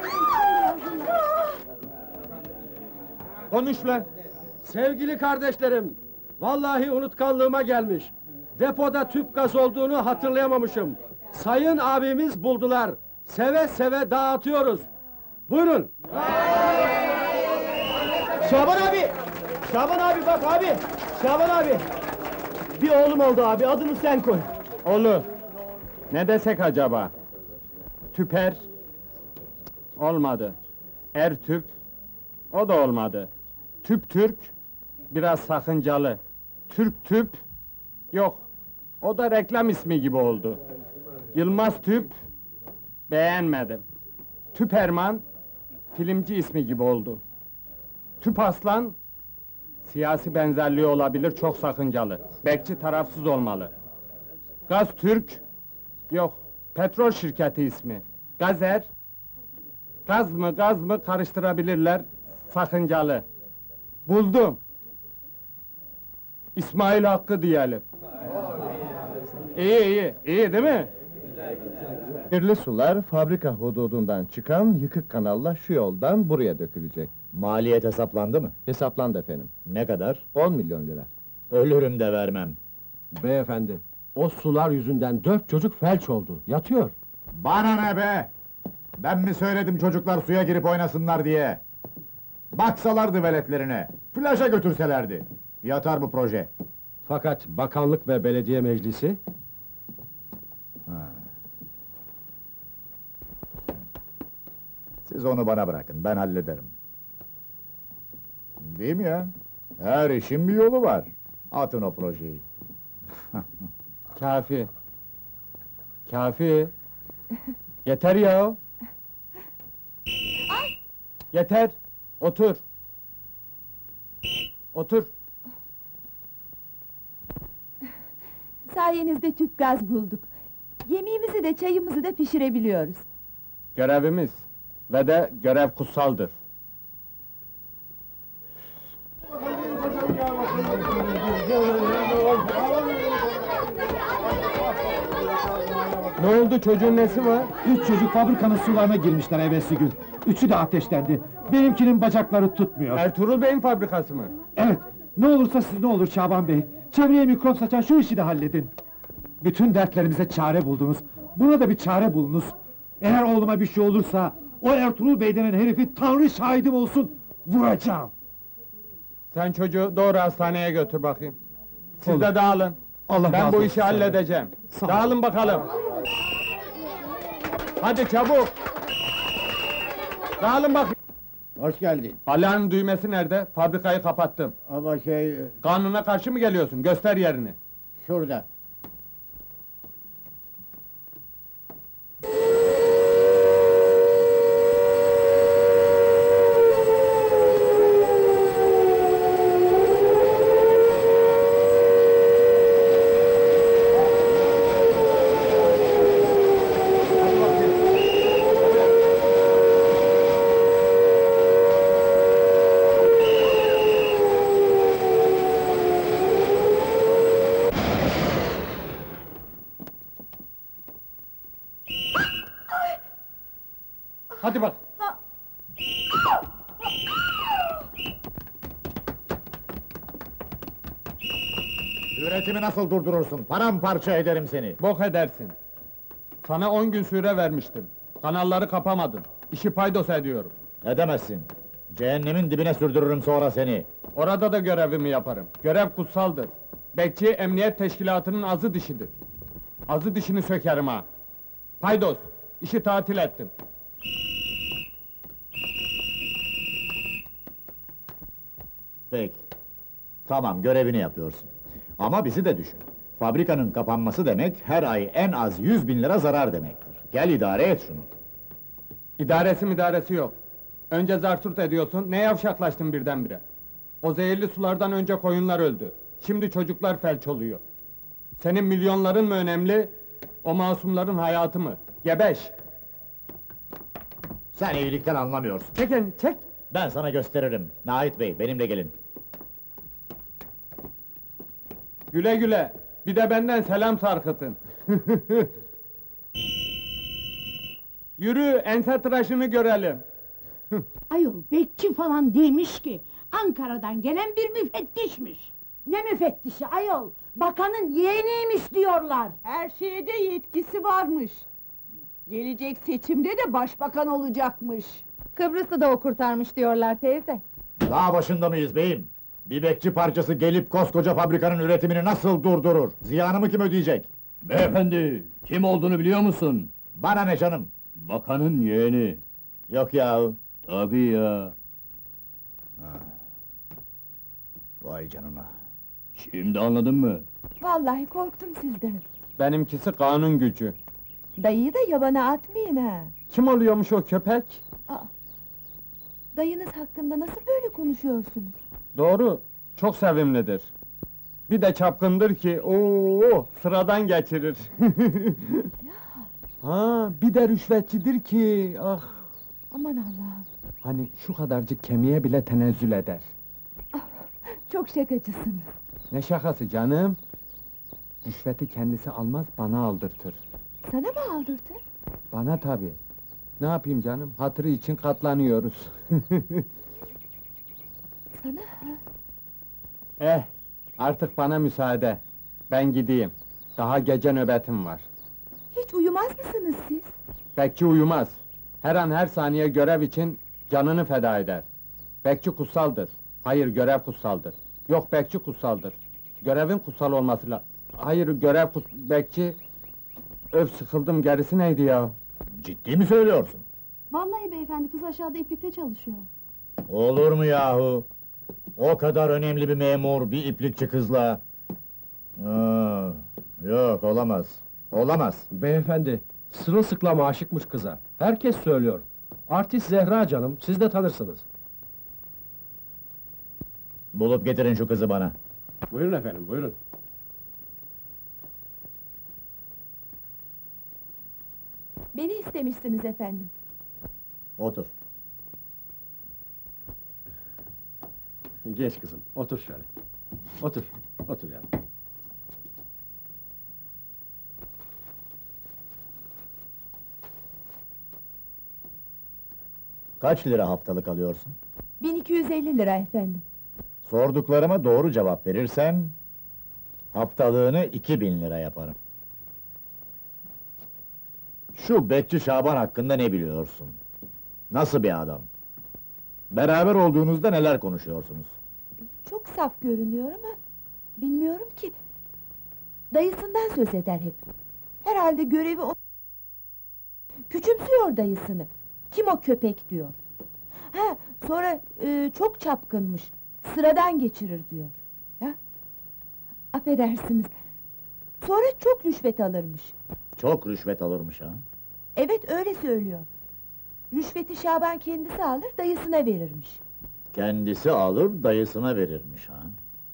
Speaker 2: Konuş lan!
Speaker 17: Sevgili kardeşlerim, vallahi unutkanlığıma gelmiş. Depoda tüp gaz olduğunu hatırlayamamışım. Sayın abimiz buldular. Seve seve dağıtıyoruz. Buyurun.
Speaker 18: Şaban abi! Şaban abi bak abi! Şaban abi! Bir oğlum oldu abi, adını sen koy.
Speaker 2: Olur. Ne desek acaba? Tüper? Olmadı. Ertüp? O da olmadı. Tüp Türk? Biraz sakıncalı. Türk Tüp? Yok. O da reklam ismi gibi oldu. Yılmaz Tüp? Beğenmedim. Tüperman? Filmci ismi gibi oldu. Tüp Aslan? Siyasi benzerliği olabilir, çok sakıncalı. Bekçi tarafsız olmalı. Gaz Türk? Yok, petrol şirketi ismi. Gazer? Gaz mı gaz mı karıştırabilirler, sakıncalı. Buldum. İsmail Hakkı diyelim. İyi iyi, iyi değil mi?
Speaker 20: Kirli sular fabrika hududundan çıkan yıkık kanalla şu yoldan buraya dökülecek.
Speaker 14: Maliyet hesaplandı mı?
Speaker 20: Hesaplandı efendim.
Speaker 14: Ne kadar?
Speaker 20: on milyon lira.
Speaker 14: Ölürüm de vermem.
Speaker 17: Beyefendi, o sular yüzünden dört çocuk felç oldu. Yatıyor.
Speaker 14: Bana ne be! Ben mi söyledim çocuklar suya girip oynasınlar diye? Baksalardı veletlerine, flaşa götürselerdi. Yatar bu proje.
Speaker 17: Fakat bakanlık ve belediye meclisi...
Speaker 14: Ha. Siz onu bana bırakın, ben hallederim. Değil mi ya? Her işin bir yolu var. Atın o projeyi.
Speaker 2: Kafi. Kafi. Yeter ya. Yeter. Otur. Otur.
Speaker 15: Sayenizde tüp gaz bulduk. Yemeğimizi de çayımızı da pişirebiliyoruz.
Speaker 2: Görevimiz ve de görev kutsaldır. Ne oldu, çocuğun nesi var?
Speaker 18: Üç çocuk fabrikanın sularına girmişler evvelsi gün. Üçü de ateşlendi. Benimkinin bacakları tutmuyor.
Speaker 2: Ertuğrul Bey'in fabrikası mı?
Speaker 18: Evet, ne olursa siz ne olur Şaban Bey. Çevreye mikrop saçan şu işi de halledin. Bütün dertlerimize çare buldunuz. Buna da bir çare bulunuz. Eğer oğluma bir şey olursa, o Ertuğrul Bey denen herifi Tanrı şahidim olsun, vuracağım.
Speaker 2: Sen çocuğu doğru hastaneye götür bakayım. Siz
Speaker 18: Olur.
Speaker 2: de dağılın.
Speaker 18: Allah
Speaker 2: ben
Speaker 18: razı
Speaker 2: bu
Speaker 18: olsun,
Speaker 2: işi
Speaker 18: sağ olun.
Speaker 2: halledeceğim.
Speaker 18: Sağ ol.
Speaker 2: Dağılın bakalım. Hadi çabuk. Dağılın bakayım.
Speaker 6: Hoş geldin.
Speaker 2: Alarm düğmesi nerede? Fabrikayı kapattım.
Speaker 6: Ama şey...
Speaker 2: Kanuna karşı mı geliyorsun? Göster yerini.
Speaker 6: Şurada.
Speaker 2: Hadi bak.
Speaker 14: Üretimi nasıl durdurursun? Paramparça ederim seni.
Speaker 2: Bok edersin. Sana on gün süre vermiştim. Kanalları kapamadın. İşi paydos ediyorum.
Speaker 14: Ne demezsin? Cehennemin dibine sürdürürüm sonra seni.
Speaker 2: Orada da görevimi yaparım. Görev kutsaldır. Bekçi emniyet teşkilatının azı dişidir. Azı dişini sökerim ha. Paydos, işi tatil ettim.
Speaker 14: Peki. Tamam, görevini yapıyorsun. Ama bizi de düşün. Fabrikanın kapanması demek, her ay en az yüz bin lira zarar demektir. Gel idare et şunu.
Speaker 2: İdaresi midaresi yok. Önce zarsurt ediyorsun, ne yavşaklaştın birdenbire? O zehirli sulardan önce koyunlar öldü. Şimdi çocuklar felç oluyor. Senin milyonların mı önemli, o masumların hayatı mı? Gebeş!
Speaker 14: Sen iyilikten anlamıyorsun.
Speaker 2: Çekin, çek!
Speaker 14: Ben sana gösteririm. Nahit Bey, benimle gelin.
Speaker 2: Güle güle! Bir de benden selam sarkıtın. Yürü, ense tıraşını görelim.
Speaker 10: Ayol bekçi falan değilmiş ki. Ankara'dan gelen bir müfettişmiş. Ne müfettişi ayol? Bakanın yeğeniymiş diyorlar.
Speaker 4: Her şeyde yetkisi varmış. Gelecek seçimde de başbakan olacakmış.
Speaker 12: Kıbrıs'ı da o kurtarmış diyorlar teyze.
Speaker 14: Daha başında mıyız beyim? Bir bekçi parçası gelip koskoca fabrikanın üretimini nasıl durdurur? Ziyanımı kim ödeyecek?
Speaker 1: Beyefendi, kim olduğunu biliyor musun?
Speaker 14: Bana ne canım?
Speaker 1: Bakanın yeğeni.
Speaker 14: Yok ya.
Speaker 1: Tabii ya.
Speaker 14: Vay canına.
Speaker 1: Şimdi anladın mı?
Speaker 15: Vallahi korktum sizden.
Speaker 2: Benimkisi kanun gücü.
Speaker 15: Dayıyı da yabana atmayın ha.
Speaker 2: Kim oluyormuş o köpek?
Speaker 15: Aa, dayınız hakkında nasıl böyle konuşuyorsunuz?
Speaker 2: Doğru, çok sevimlidir. Bir de çapkındır ki, ooo, sıradan geçirir. Ha, bir de rüşvetçidir ki, ah!
Speaker 15: Aman Allah'ım,
Speaker 2: Hani şu kadarcık kemiğe bile tenezzül eder.
Speaker 15: çok şakacısınız.
Speaker 2: Ne şakası canım? Rüşveti kendisi almaz, bana aldırtır.
Speaker 15: Sana mı aldırdın?
Speaker 2: Bana tabi. Ne yapayım canım, hatırı için katlanıyoruz.
Speaker 15: Sana ha?
Speaker 2: Eh, artık bana müsaade. Ben gideyim. Daha gece nöbetim var.
Speaker 15: Hiç uyumaz mısınız siz?
Speaker 2: Bekçi uyumaz. Her an her saniye görev için canını feda eder. Bekçi kutsaldır. Hayır, görev kutsaldır. Yok, bekçi kutsaldır. Görevin kutsal olması la... Hayır, görev kus... Bekçi... Öf, sıkıldım, gerisi neydi ya?
Speaker 14: Ciddi mi söylüyorsun?
Speaker 10: Vallahi beyefendi kız aşağıda iplikte çalışıyor.
Speaker 14: Olur mu yahu? O kadar önemli bir memur, bir iplikçi kızla... Aa, yok, olamaz. Olamaz.
Speaker 17: Beyefendi, sırılsıklam aşıkmış kıza. Herkes söylüyor. Artist Zehra canım, siz de tanırsınız.
Speaker 14: Bulup getirin şu kızı bana.
Speaker 13: Buyurun efendim, buyurun.
Speaker 15: Beni istemişsiniz efendim.
Speaker 14: Otur.
Speaker 17: Geç kızım, otur şöyle. Otur, otur ya.
Speaker 14: Kaç lira haftalık alıyorsun?
Speaker 15: bin iki yüz elli lira efendim.
Speaker 14: Sorduklarıma doğru cevap verirsen... ...haftalığını iki bin lira yaparım. Şu Bekçi Şaban hakkında ne biliyorsun? Nasıl bir adam? Beraber olduğunuzda neler konuşuyorsunuz?
Speaker 15: Çok saf görünüyor ama... bilmiyorum ki... Dayısından söz eder hep. Herhalde görevi o... Küçümsüyor dayısını. Kim o köpek diyor. Ha, sonra e, çok çapkınmış. Sıradan geçirir diyor. Ya? Affedersiniz. Sonra çok rüşvet alırmış.
Speaker 14: Çok rüşvet alırmış ha?
Speaker 15: Evet, öyle söylüyor. Rüşveti Şaban kendisi alır, dayısına verirmiş.
Speaker 14: Kendisi alır, dayısına verirmiş ha?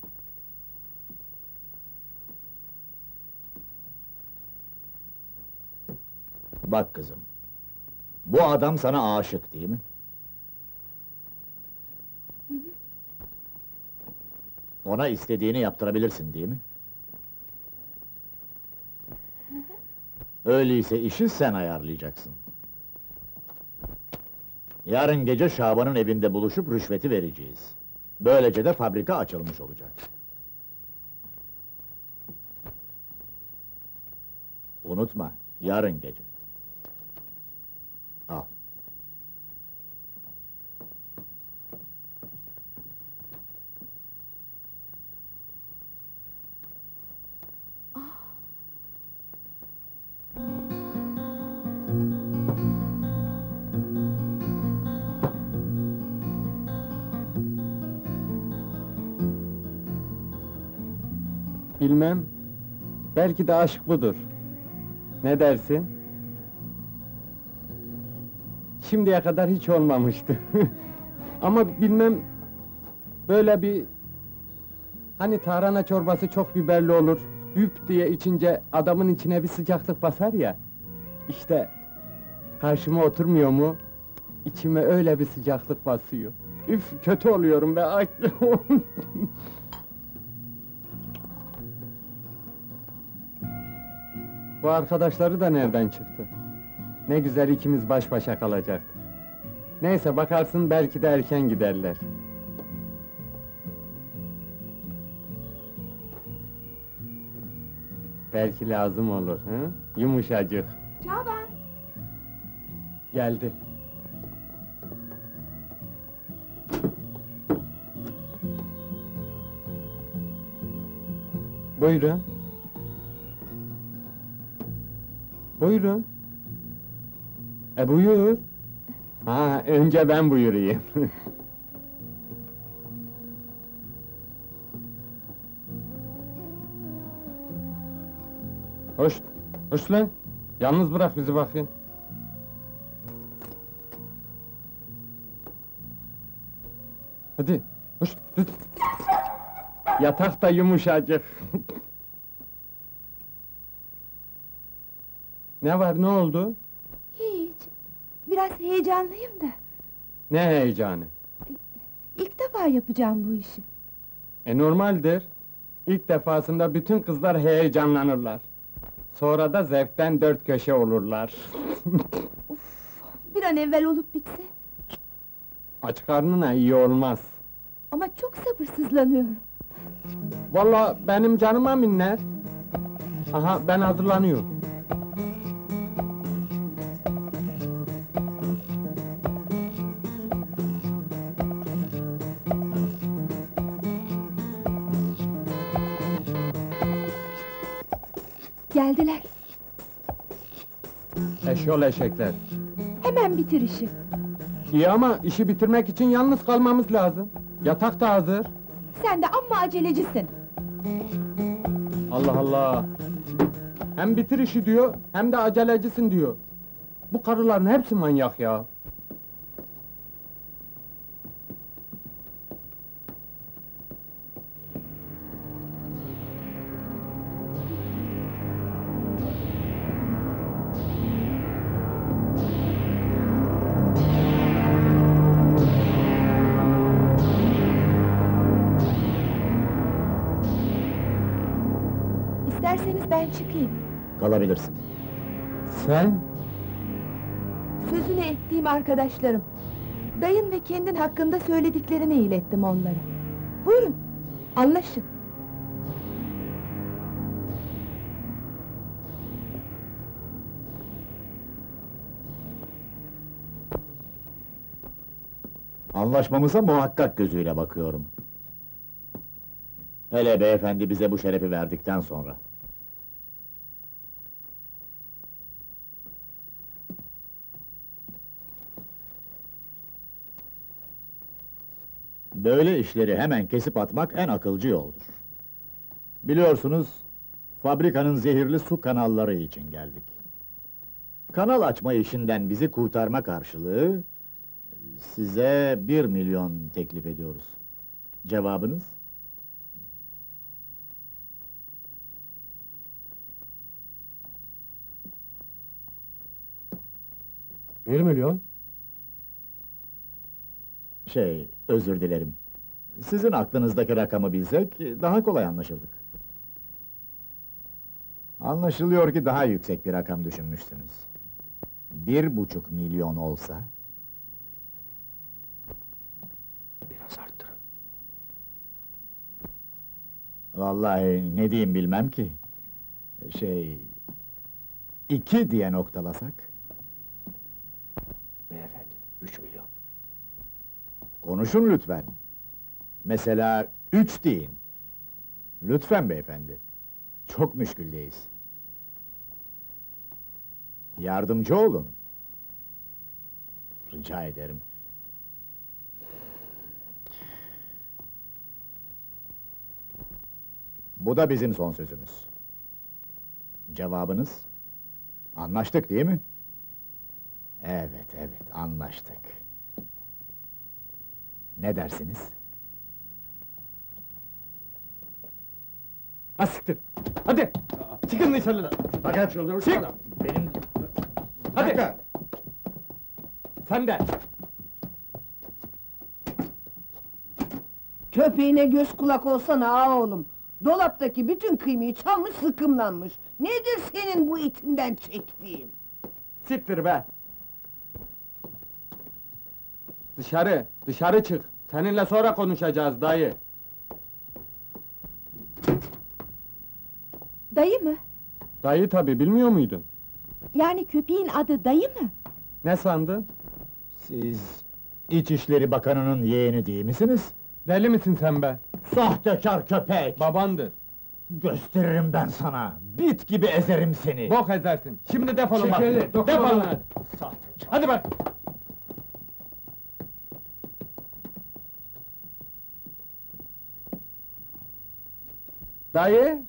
Speaker 14: Bak kızım, bu adam sana aşık değil mi?
Speaker 15: Hı hı.
Speaker 14: Ona istediğini yaptırabilirsin değil mi?
Speaker 15: Hı hı.
Speaker 14: Öyleyse işi sen ayarlayacaksın. Yarın gece Şaban'ın evinde buluşup rüşveti vereceğiz. Böylece de fabrika açılmış olacak. Unutma, yarın gece. Al.
Speaker 2: Bilmem. Belki de aşk budur. Ne dersin? Şimdiye kadar hiç olmamıştı. Ama bilmem... Böyle bir... Hani tarhana çorbası çok biberli olur, hüp diye içince adamın içine bir sıcaklık basar ya... İşte... Karşıma oturmuyor mu? İçime öyle bir sıcaklık basıyor. Üf, kötü oluyorum be, ay! Bu arkadaşları da nereden çıktı? Ne güzel ikimiz baş başa kalacaktık. Neyse, bakarsın belki de erken giderler. Belki lazım olur, hı? Yumuşacık.
Speaker 15: Şaban!
Speaker 2: Geldi. Buyurun. Buyurun. E buyur. Ha, önce ben buyurayım. Hoş, hoş lan. Yalnız bırak bizi bakayım. Hadi, hoş, hadi. Yatak da yumuşacık. Ne var, ne oldu?
Speaker 15: Hiç. Biraz heyecanlıyım da.
Speaker 2: Ne heyecanı?
Speaker 15: İlk defa yapacağım bu işi.
Speaker 2: E normaldir. İlk defasında bütün kızlar heyecanlanırlar. Sonra da zevkten dört köşe olurlar.
Speaker 15: Bir an evvel olup bitse.
Speaker 2: Aç karnına iyi olmaz.
Speaker 15: Ama çok sabırsızlanıyorum.
Speaker 2: Vallahi benim canıma minnet. Aha, ben hazırlanıyorum.
Speaker 15: Geldiler.
Speaker 2: Eşyol eşekler.
Speaker 15: Hemen bitir işi.
Speaker 2: İyi ama işi bitirmek için yalnız kalmamız lazım. Yatak da hazır.
Speaker 15: Sen de amma acelecisin.
Speaker 2: Allah Allah! Hem bitir işi diyor, hem de acelecisin diyor. Bu karıların hepsi manyak ya.
Speaker 15: İsterseniz ben çıkayım.
Speaker 14: Kalabilirsin.
Speaker 2: Sen?
Speaker 15: Sözünü ettiğim arkadaşlarım. Dayın ve kendin hakkında söylediklerini ilettim onlara. Buyurun, anlaşın.
Speaker 14: Anlaşmamıza muhakkak gözüyle bakıyorum. Hele beyefendi bize bu şerefi verdikten sonra. Böyle işleri hemen kesip atmak en akılcı yoldur. Biliyorsunuz, fabrikanın zehirli su kanalları için geldik. Kanal açma işinden bizi kurtarma karşılığı, size bir milyon teklif ediyoruz. Cevabınız?
Speaker 17: Bir milyon?
Speaker 14: Şey, özür dilerim. Sizin aklınızdaki rakamı bilsek, daha kolay anlaşırdık. Anlaşılıyor ki daha yüksek bir rakam düşünmüşsünüz. Bir buçuk milyon olsa...
Speaker 17: Biraz arttırın.
Speaker 14: Vallahi ne diyeyim bilmem ki. Şey... iki diye noktalasak?
Speaker 17: Beyefendi, üç milyon.
Speaker 14: Konuşun lütfen. Mesela üç deyin. Lütfen beyefendi. Çok müşküldeyiz. Yardımcı olun. Rica ederim. Bu da bizim son sözümüz. Cevabınız? Anlaştık değil mi? Evet, evet, anlaştık. Ne dersiniz?
Speaker 2: Ha siktir! Hadi! Çıkın dışarı!
Speaker 14: Fakat şurada
Speaker 2: Çık!
Speaker 14: Benim...
Speaker 2: Hadi! Sen de!
Speaker 9: Köpeğine göz kulak olsana ağa oğlum. Dolaptaki bütün kıymayı çalmış sıkımlanmış. Nedir senin bu itinden çektiğin?
Speaker 2: Siktir be! Dışarı, dışarı çık! Seninle sonra konuşacağız dayı!
Speaker 15: Dayı mı?
Speaker 2: Dayı tabi, bilmiyor muydun?
Speaker 15: Yani köpeğin adı dayı mı?
Speaker 2: Ne sandın?
Speaker 14: Siz... İçişleri Bakanı'nın yeğeni değil misiniz?
Speaker 2: Deli misin sen be?
Speaker 14: Sahtekar köpek!
Speaker 2: Babandır!
Speaker 14: Gösteririm ben sana! Bit gibi ezerim seni!
Speaker 2: Bok ezersin! Şimdi defolun bak!
Speaker 14: Çekil, dokunma
Speaker 2: Defolun
Speaker 14: bana!
Speaker 2: hadi!
Speaker 14: Sahtekar!
Speaker 2: Hadi bak! Dayı!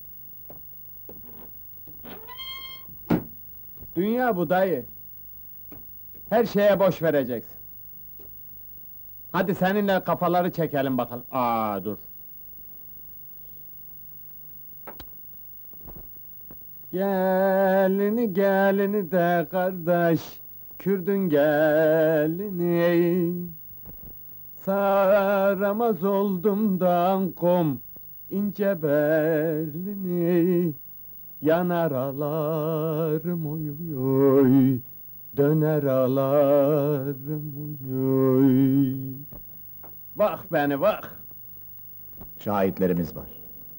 Speaker 2: Dünya bu dayı! Her şeye boş vereceksin! Hadi seninle kafaları çekelim bakalım! Aa dur! Gelini gelini de kardeş, Kürdün gelini. Saramaz oldum da kom, ince belini. Yanar alarım oy oy oy, döner alarım oy oy. Bak beni bak!
Speaker 14: Şahitlerimiz var.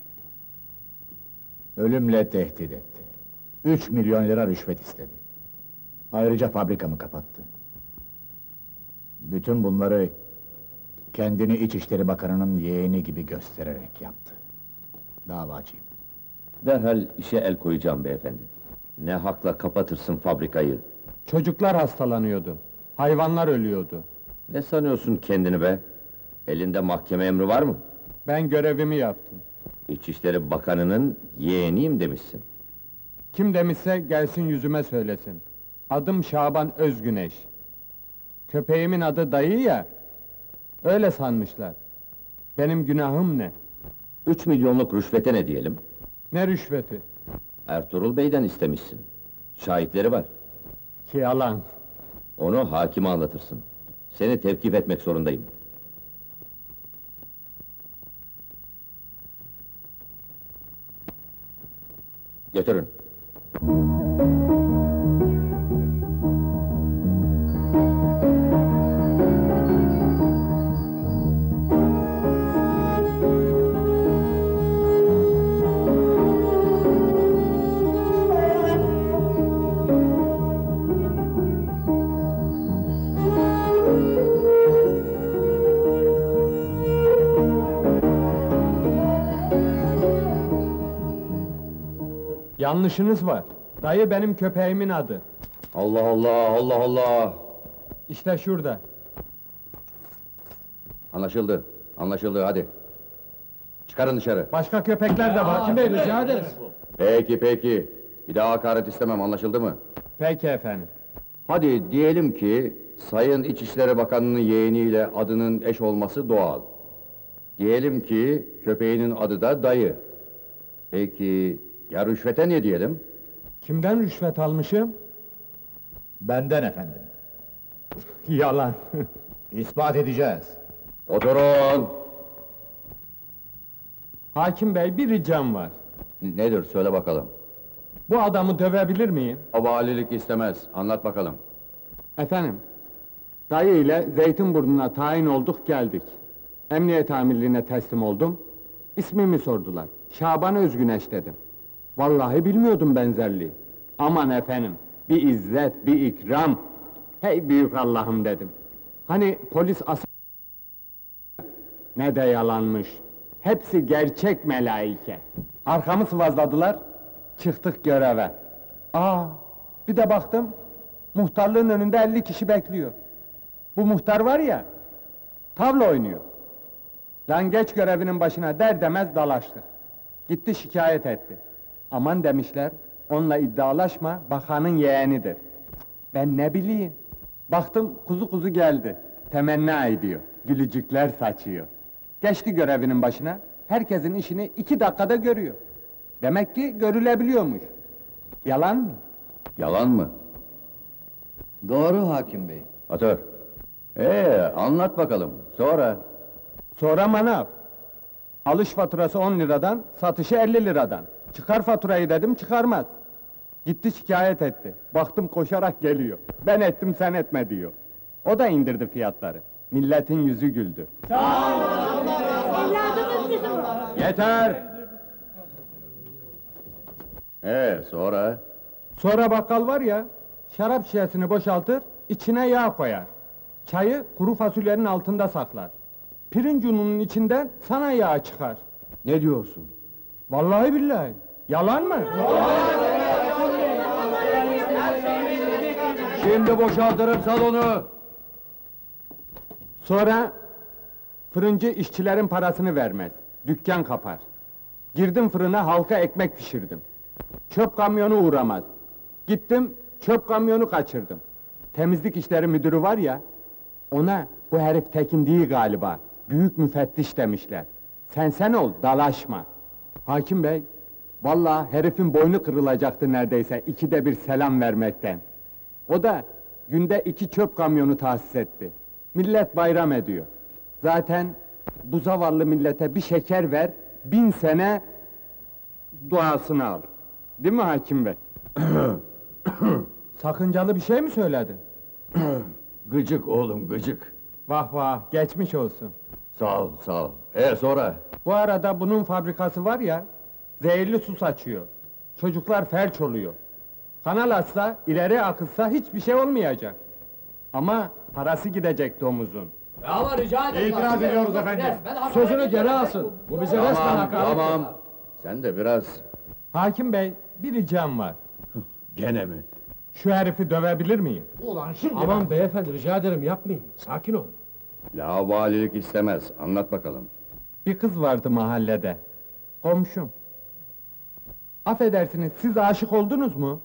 Speaker 14: Ölümle tehdit etti. Üç milyon lira rüşvet istedi. Ayrıca fabrikamı kapattı. Bütün bunları... kendini İçişleri Bakanı'nın yeğeni gibi göstererek yaptı. Davacıyım.
Speaker 21: Derhal işe el koyacağım beyefendi. Ne hakla kapatırsın fabrikayı?
Speaker 2: Çocuklar hastalanıyordu. Hayvanlar ölüyordu.
Speaker 21: Ne sanıyorsun kendini be? Elinde mahkeme emri var mı?
Speaker 2: Ben görevimi yaptım.
Speaker 21: İçişleri Bakanı'nın yeğeniyim demişsin.
Speaker 2: Kim demişse gelsin yüzüme söylesin. Adım Şaban Özgüneş. Köpeğimin adı dayı ya, öyle sanmışlar. Benim günahım ne?
Speaker 21: Üç milyonluk rüşvete ne diyelim?
Speaker 2: Ne rüşveti?
Speaker 21: Ertuğrul Bey'den istemişsin. Şahitleri var.
Speaker 2: Ki yalan.
Speaker 21: Onu hakime anlatırsın. Seni tevkif etmek zorundayım. Götürün.
Speaker 2: Yanlışınız var. Dayı benim köpeğimin adı.
Speaker 21: Allah Allah, Allah Allah!
Speaker 2: İşte şurada.
Speaker 21: Anlaşıldı, anlaşıldı, hadi. Çıkarın dışarı.
Speaker 2: Başka köpekler de var. Hakim Bey, rica ederiz.
Speaker 21: Peki, peki. Bir daha hakaret istemem, anlaşıldı mı?
Speaker 2: Peki efendim.
Speaker 21: Hadi diyelim ki, Sayın İçişleri Bakanı'nın yeğeniyle adının eş olması doğal. Diyelim ki, köpeğinin adı da dayı. Peki, ya rüşvete ne diyelim?
Speaker 2: Kimden rüşvet almışım?
Speaker 14: Benden efendim.
Speaker 2: Yalan.
Speaker 14: İspat edeceğiz.
Speaker 21: Oturun!
Speaker 2: Hakim Bey, bir ricam var.
Speaker 21: Nedir, söyle bakalım.
Speaker 2: Bu adamı dövebilir miyim?
Speaker 21: Valilik istemez, anlat bakalım.
Speaker 2: Efendim, dayı ile Zeytinburnu'na tayin olduk, geldik. Emniyet amirliğine teslim oldum. İsmimi sordular. Şaban Özgüneş dedim. Vallahi bilmiyordum benzerliği. Aman efendim, bir izzet, bir ikram. Hey büyük Allah'ım dedim. Hani polis as... Ne de yalanmış. Hepsi gerçek melaike. Arkamı sıvazladılar, çıktık göreve. Aa, bir de baktım, muhtarlığın önünde elli kişi bekliyor. Bu muhtar var ya, tavla oynuyor. Lan geç görevinin başına der demez dalaştık. Gitti şikayet etti. Aman demişler, onunla iddialaşma, bakanın yeğenidir. Ben ne bileyim. Baktım kuzu kuzu geldi. Temenni ediyor, gülücükler saçıyor. Geçti görevinin başına, herkesin işini iki dakikada görüyor. Demek ki görülebiliyormuş. Yalan mı?
Speaker 21: Yalan mı?
Speaker 1: Doğru hakim bey.
Speaker 21: Otur. Ee, anlat bakalım, sonra?
Speaker 2: Sonra manav. Alış faturası on liradan, satışı elli liradan. Çıkar faturayı dedim, çıkarmaz. Gitti şikayet etti. Baktım koşarak geliyor. Ben ettim, sen etme diyor. O da indirdi fiyatları. Milletin yüzü güldü.
Speaker 10: Evladımız bizim o.
Speaker 21: Yeter! Ee, sonra?
Speaker 2: Sonra bakkal var ya, şarap şişesini boşaltır, içine yağ koyar. Çayı kuru fasulyenin altında saklar. Pirinç ununun içinden sana yağ çıkar.
Speaker 21: Ne diyorsun?
Speaker 2: Vallahi billahi. Yalan mı?
Speaker 21: Şimdi boşaltırım salonu!
Speaker 2: Sonra fırıncı işçilerin parasını vermez. Dükkan kapar. Girdim fırına halka ekmek pişirdim. Çöp kamyonu uğramaz. Gittim çöp kamyonu kaçırdım. Temizlik işleri müdürü var ya, ona bu herif Tekin değil galiba, büyük müfettiş demişler. Sen sen ol, dalaşma. Hakim bey, vallahi herifin boynu kırılacaktı neredeyse ikide bir selam vermekten. O da günde iki çöp kamyonu tahsis etti. Millet bayram ediyor. Zaten bu zavallı millete bir şeker ver, bin sene duasını al. Değil mi hakim bey? Sakıncalı bir şey mi söyledin?
Speaker 21: Gıcık oğlum, gıcık.
Speaker 2: Vah vah, geçmiş olsun.
Speaker 21: Sağ ol, sağ ol. Ee, sonra?
Speaker 2: Bu arada bunun fabrikası var ya, zehirli su saçıyor. Çocuklar felç oluyor. Kanal açsa, ileri akıtsa hiçbir şey olmayacak. Ama parası gidecek domuzun.
Speaker 1: Ama rica ederim.
Speaker 2: İtiraz ediyoruz efendim.
Speaker 17: Sözünü geri alsın. Bu bize resmen
Speaker 21: Tamam,
Speaker 17: hakaret.
Speaker 21: tamam. Sen de biraz...
Speaker 2: Hakim bey, bir ricam var.
Speaker 21: Gene mi?
Speaker 2: Şu herifi dövebilir miyim?
Speaker 17: Ulan şimdi Aman beyefendi rica ederim yapmayın. Sakin olun.
Speaker 21: Laubalilik istemez, anlat bakalım.
Speaker 2: Bir kız vardı mahallede. Komşum. Affedersiniz, siz aşık oldunuz mu?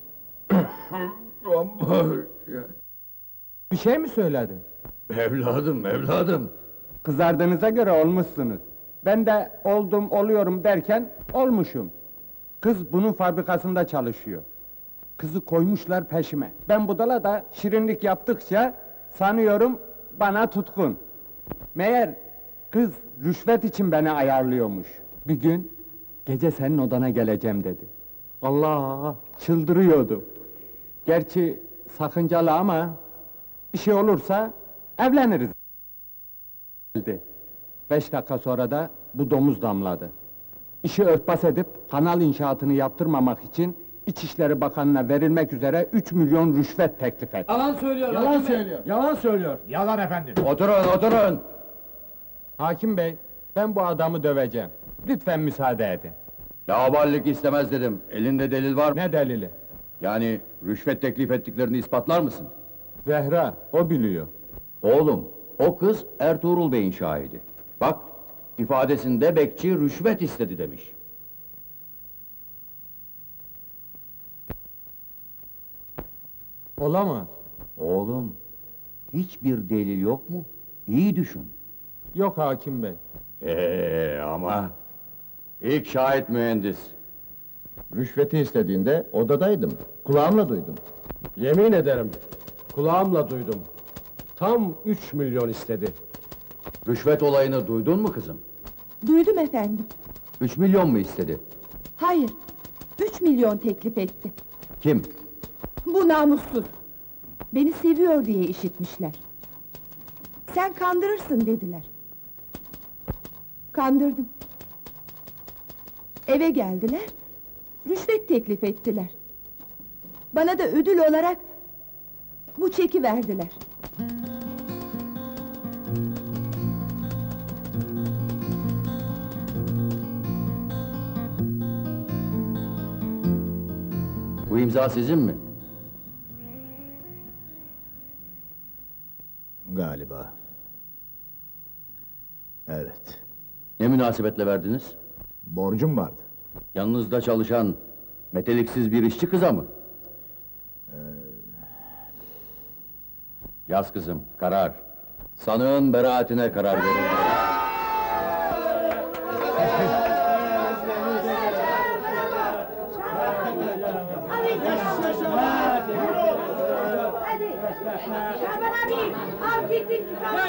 Speaker 2: Bir şey mi söyledin?
Speaker 21: Evladım, evladım!
Speaker 2: Kızardığınıza göre olmuşsunuz. Ben de oldum, oluyorum derken olmuşum. Kız bunun fabrikasında çalışıyor. Kızı koymuşlar peşime. Ben budala da şirinlik yaptıkça sanıyorum bana tutkun. Meğer kız rüşvet için beni ayarlıyormuş. Bir gün gece senin odana geleceğim dedi. Allah, çıldırıyordum. Gerçi sakıncalı ama bir şey olursa evleniriz. Beş dakika sonra da bu domuz damladı. İşi örtbas edip kanal inşaatını yaptırmamak için İçişleri Bakanı'na verilmek üzere üç milyon rüşvet teklif etti.
Speaker 17: Yalan söylüyor. Yalan söylüyor. Yalan söylüyor.
Speaker 14: Yalan efendim.
Speaker 21: Oturun, oturun!
Speaker 2: Hakim bey, ben bu adamı döveceğim. Lütfen müsaade edin.
Speaker 21: Laubalilik istemez dedim. Elinde delil var mı?
Speaker 2: Ne delili?
Speaker 21: Yani rüşvet teklif ettiklerini ispatlar mısın?
Speaker 2: Zehra, o biliyor.
Speaker 21: Oğlum, o kız Ertuğrul Bey'in şahidi. Bak, ifadesinde bekçi rüşvet istedi demiş.
Speaker 2: Olamaz.
Speaker 21: Oğlum, hiçbir delil yok mu? İyi düşün.
Speaker 2: Yok hakim bey.
Speaker 21: Ee ama... İlk şahit mühendis.
Speaker 20: Rüşveti istediğinde odadaydım. Kulağımla duydum.
Speaker 17: Yemin ederim, kulağımla duydum. Tam üç milyon istedi.
Speaker 21: Rüşvet olayını duydun mu kızım?
Speaker 15: Duydum efendim.
Speaker 21: Üç milyon mu istedi?
Speaker 15: Hayır, üç milyon teklif etti.
Speaker 21: Kim?
Speaker 15: Bu namussuz! Beni seviyor diye işitmişler. Sen kandırırsın dediler. Kandırdım. Eve geldiler, rüşvet teklif ettiler. Bana da ödül olarak bu çeki verdiler.
Speaker 21: Bu imza sizin mi?
Speaker 14: Galiba. Evet.
Speaker 21: Ne münasebetle verdiniz?
Speaker 14: Borcum vardı.
Speaker 21: Yanınızda çalışan, meteliksiz bir işçi kıza mı?
Speaker 14: Ee...
Speaker 21: Yaz kızım, karar. Sanığın beraatine karar verin.
Speaker 10: Şaban abi, al gittik.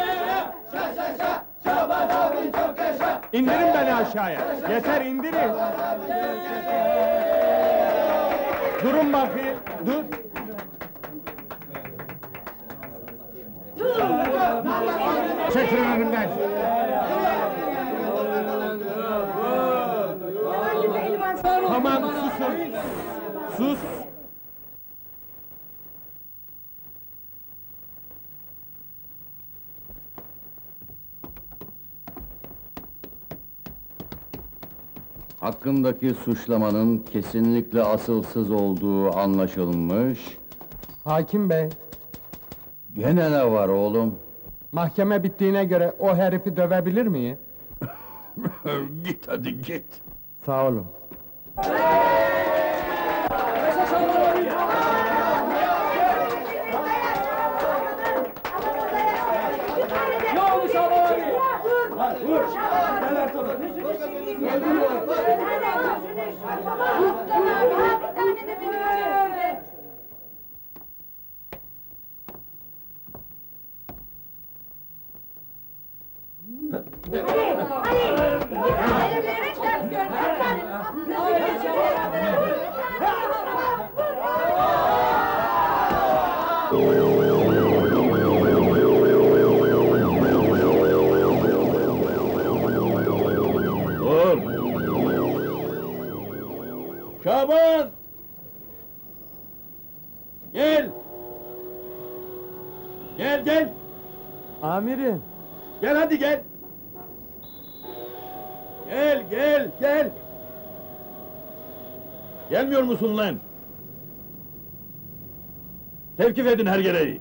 Speaker 2: Şaban abi çok yaşa! İndirin beni aşağıya! Yeter indirin! Durun bakayım, dur!
Speaker 18: Çekilin önümden!
Speaker 2: Tamam, susun! Sus!
Speaker 21: Hakkındaki suçlamanın kesinlikle asılsız olduğu anlaşılmış.
Speaker 2: Hakim bey,
Speaker 21: Gene ne var oğlum?
Speaker 2: mahkeme bittiğine göre o herifi dövebilir miyim?
Speaker 7: Git hadi git.
Speaker 2: Sağ olun.
Speaker 7: Dur! Şaban! Gel! Gel gel!
Speaker 2: Amirim!
Speaker 7: Gel hadi gel! Gel gel gel! Gelmiyor musun lan? Tevkif edin her gereği!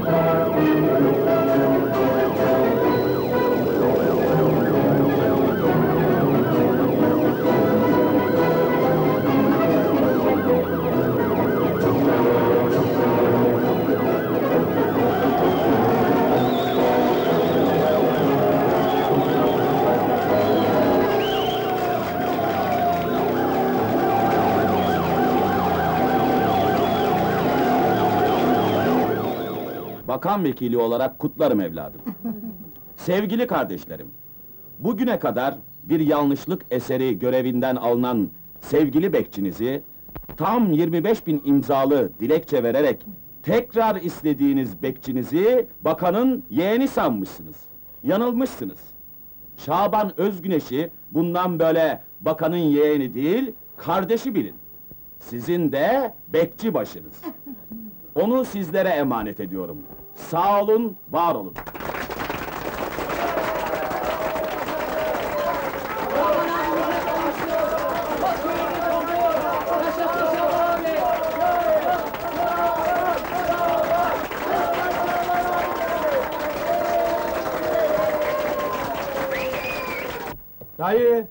Speaker 8: Bakan vekili olarak kutlarım evladım. Sevgili kardeşlerim, bugüne kadar bir yanlışlık eseri görevinden alınan sevgili bekçinizi tam yirmi beş bin imzalı dilekçe vererek tekrar istediğiniz bekçinizi bakanın yeğeni sanmışsınız. Yanılmışsınız. Şaban Özgüneş'i bundan böyle bakanın yeğeni değil, kardeşi bilin. Sizin de bekçi başınız. Onu sizlere emanet ediyorum. Sağ olun, var olun.
Speaker 2: Dayı!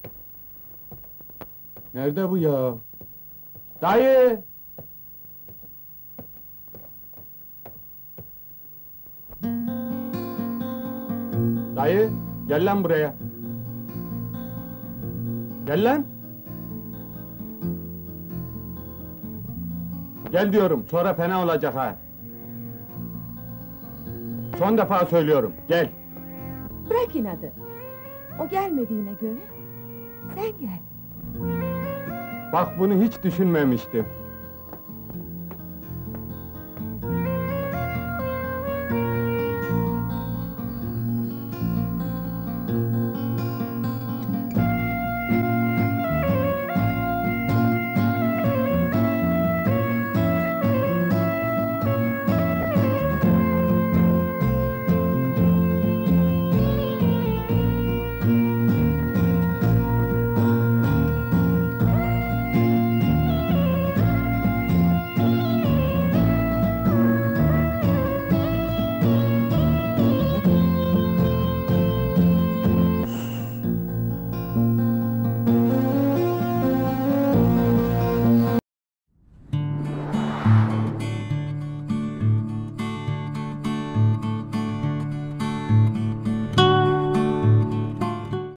Speaker 2: Nerede bu ya? Dayı! Dayı, gel lan buraya. Gel lan! Gel diyorum, sonra fena olacak ha! Son defa söylüyorum, gel!
Speaker 15: Bırak inadı. O gelmediğine göre sen gel.
Speaker 2: Bak bunu hiç düşünmemiştim.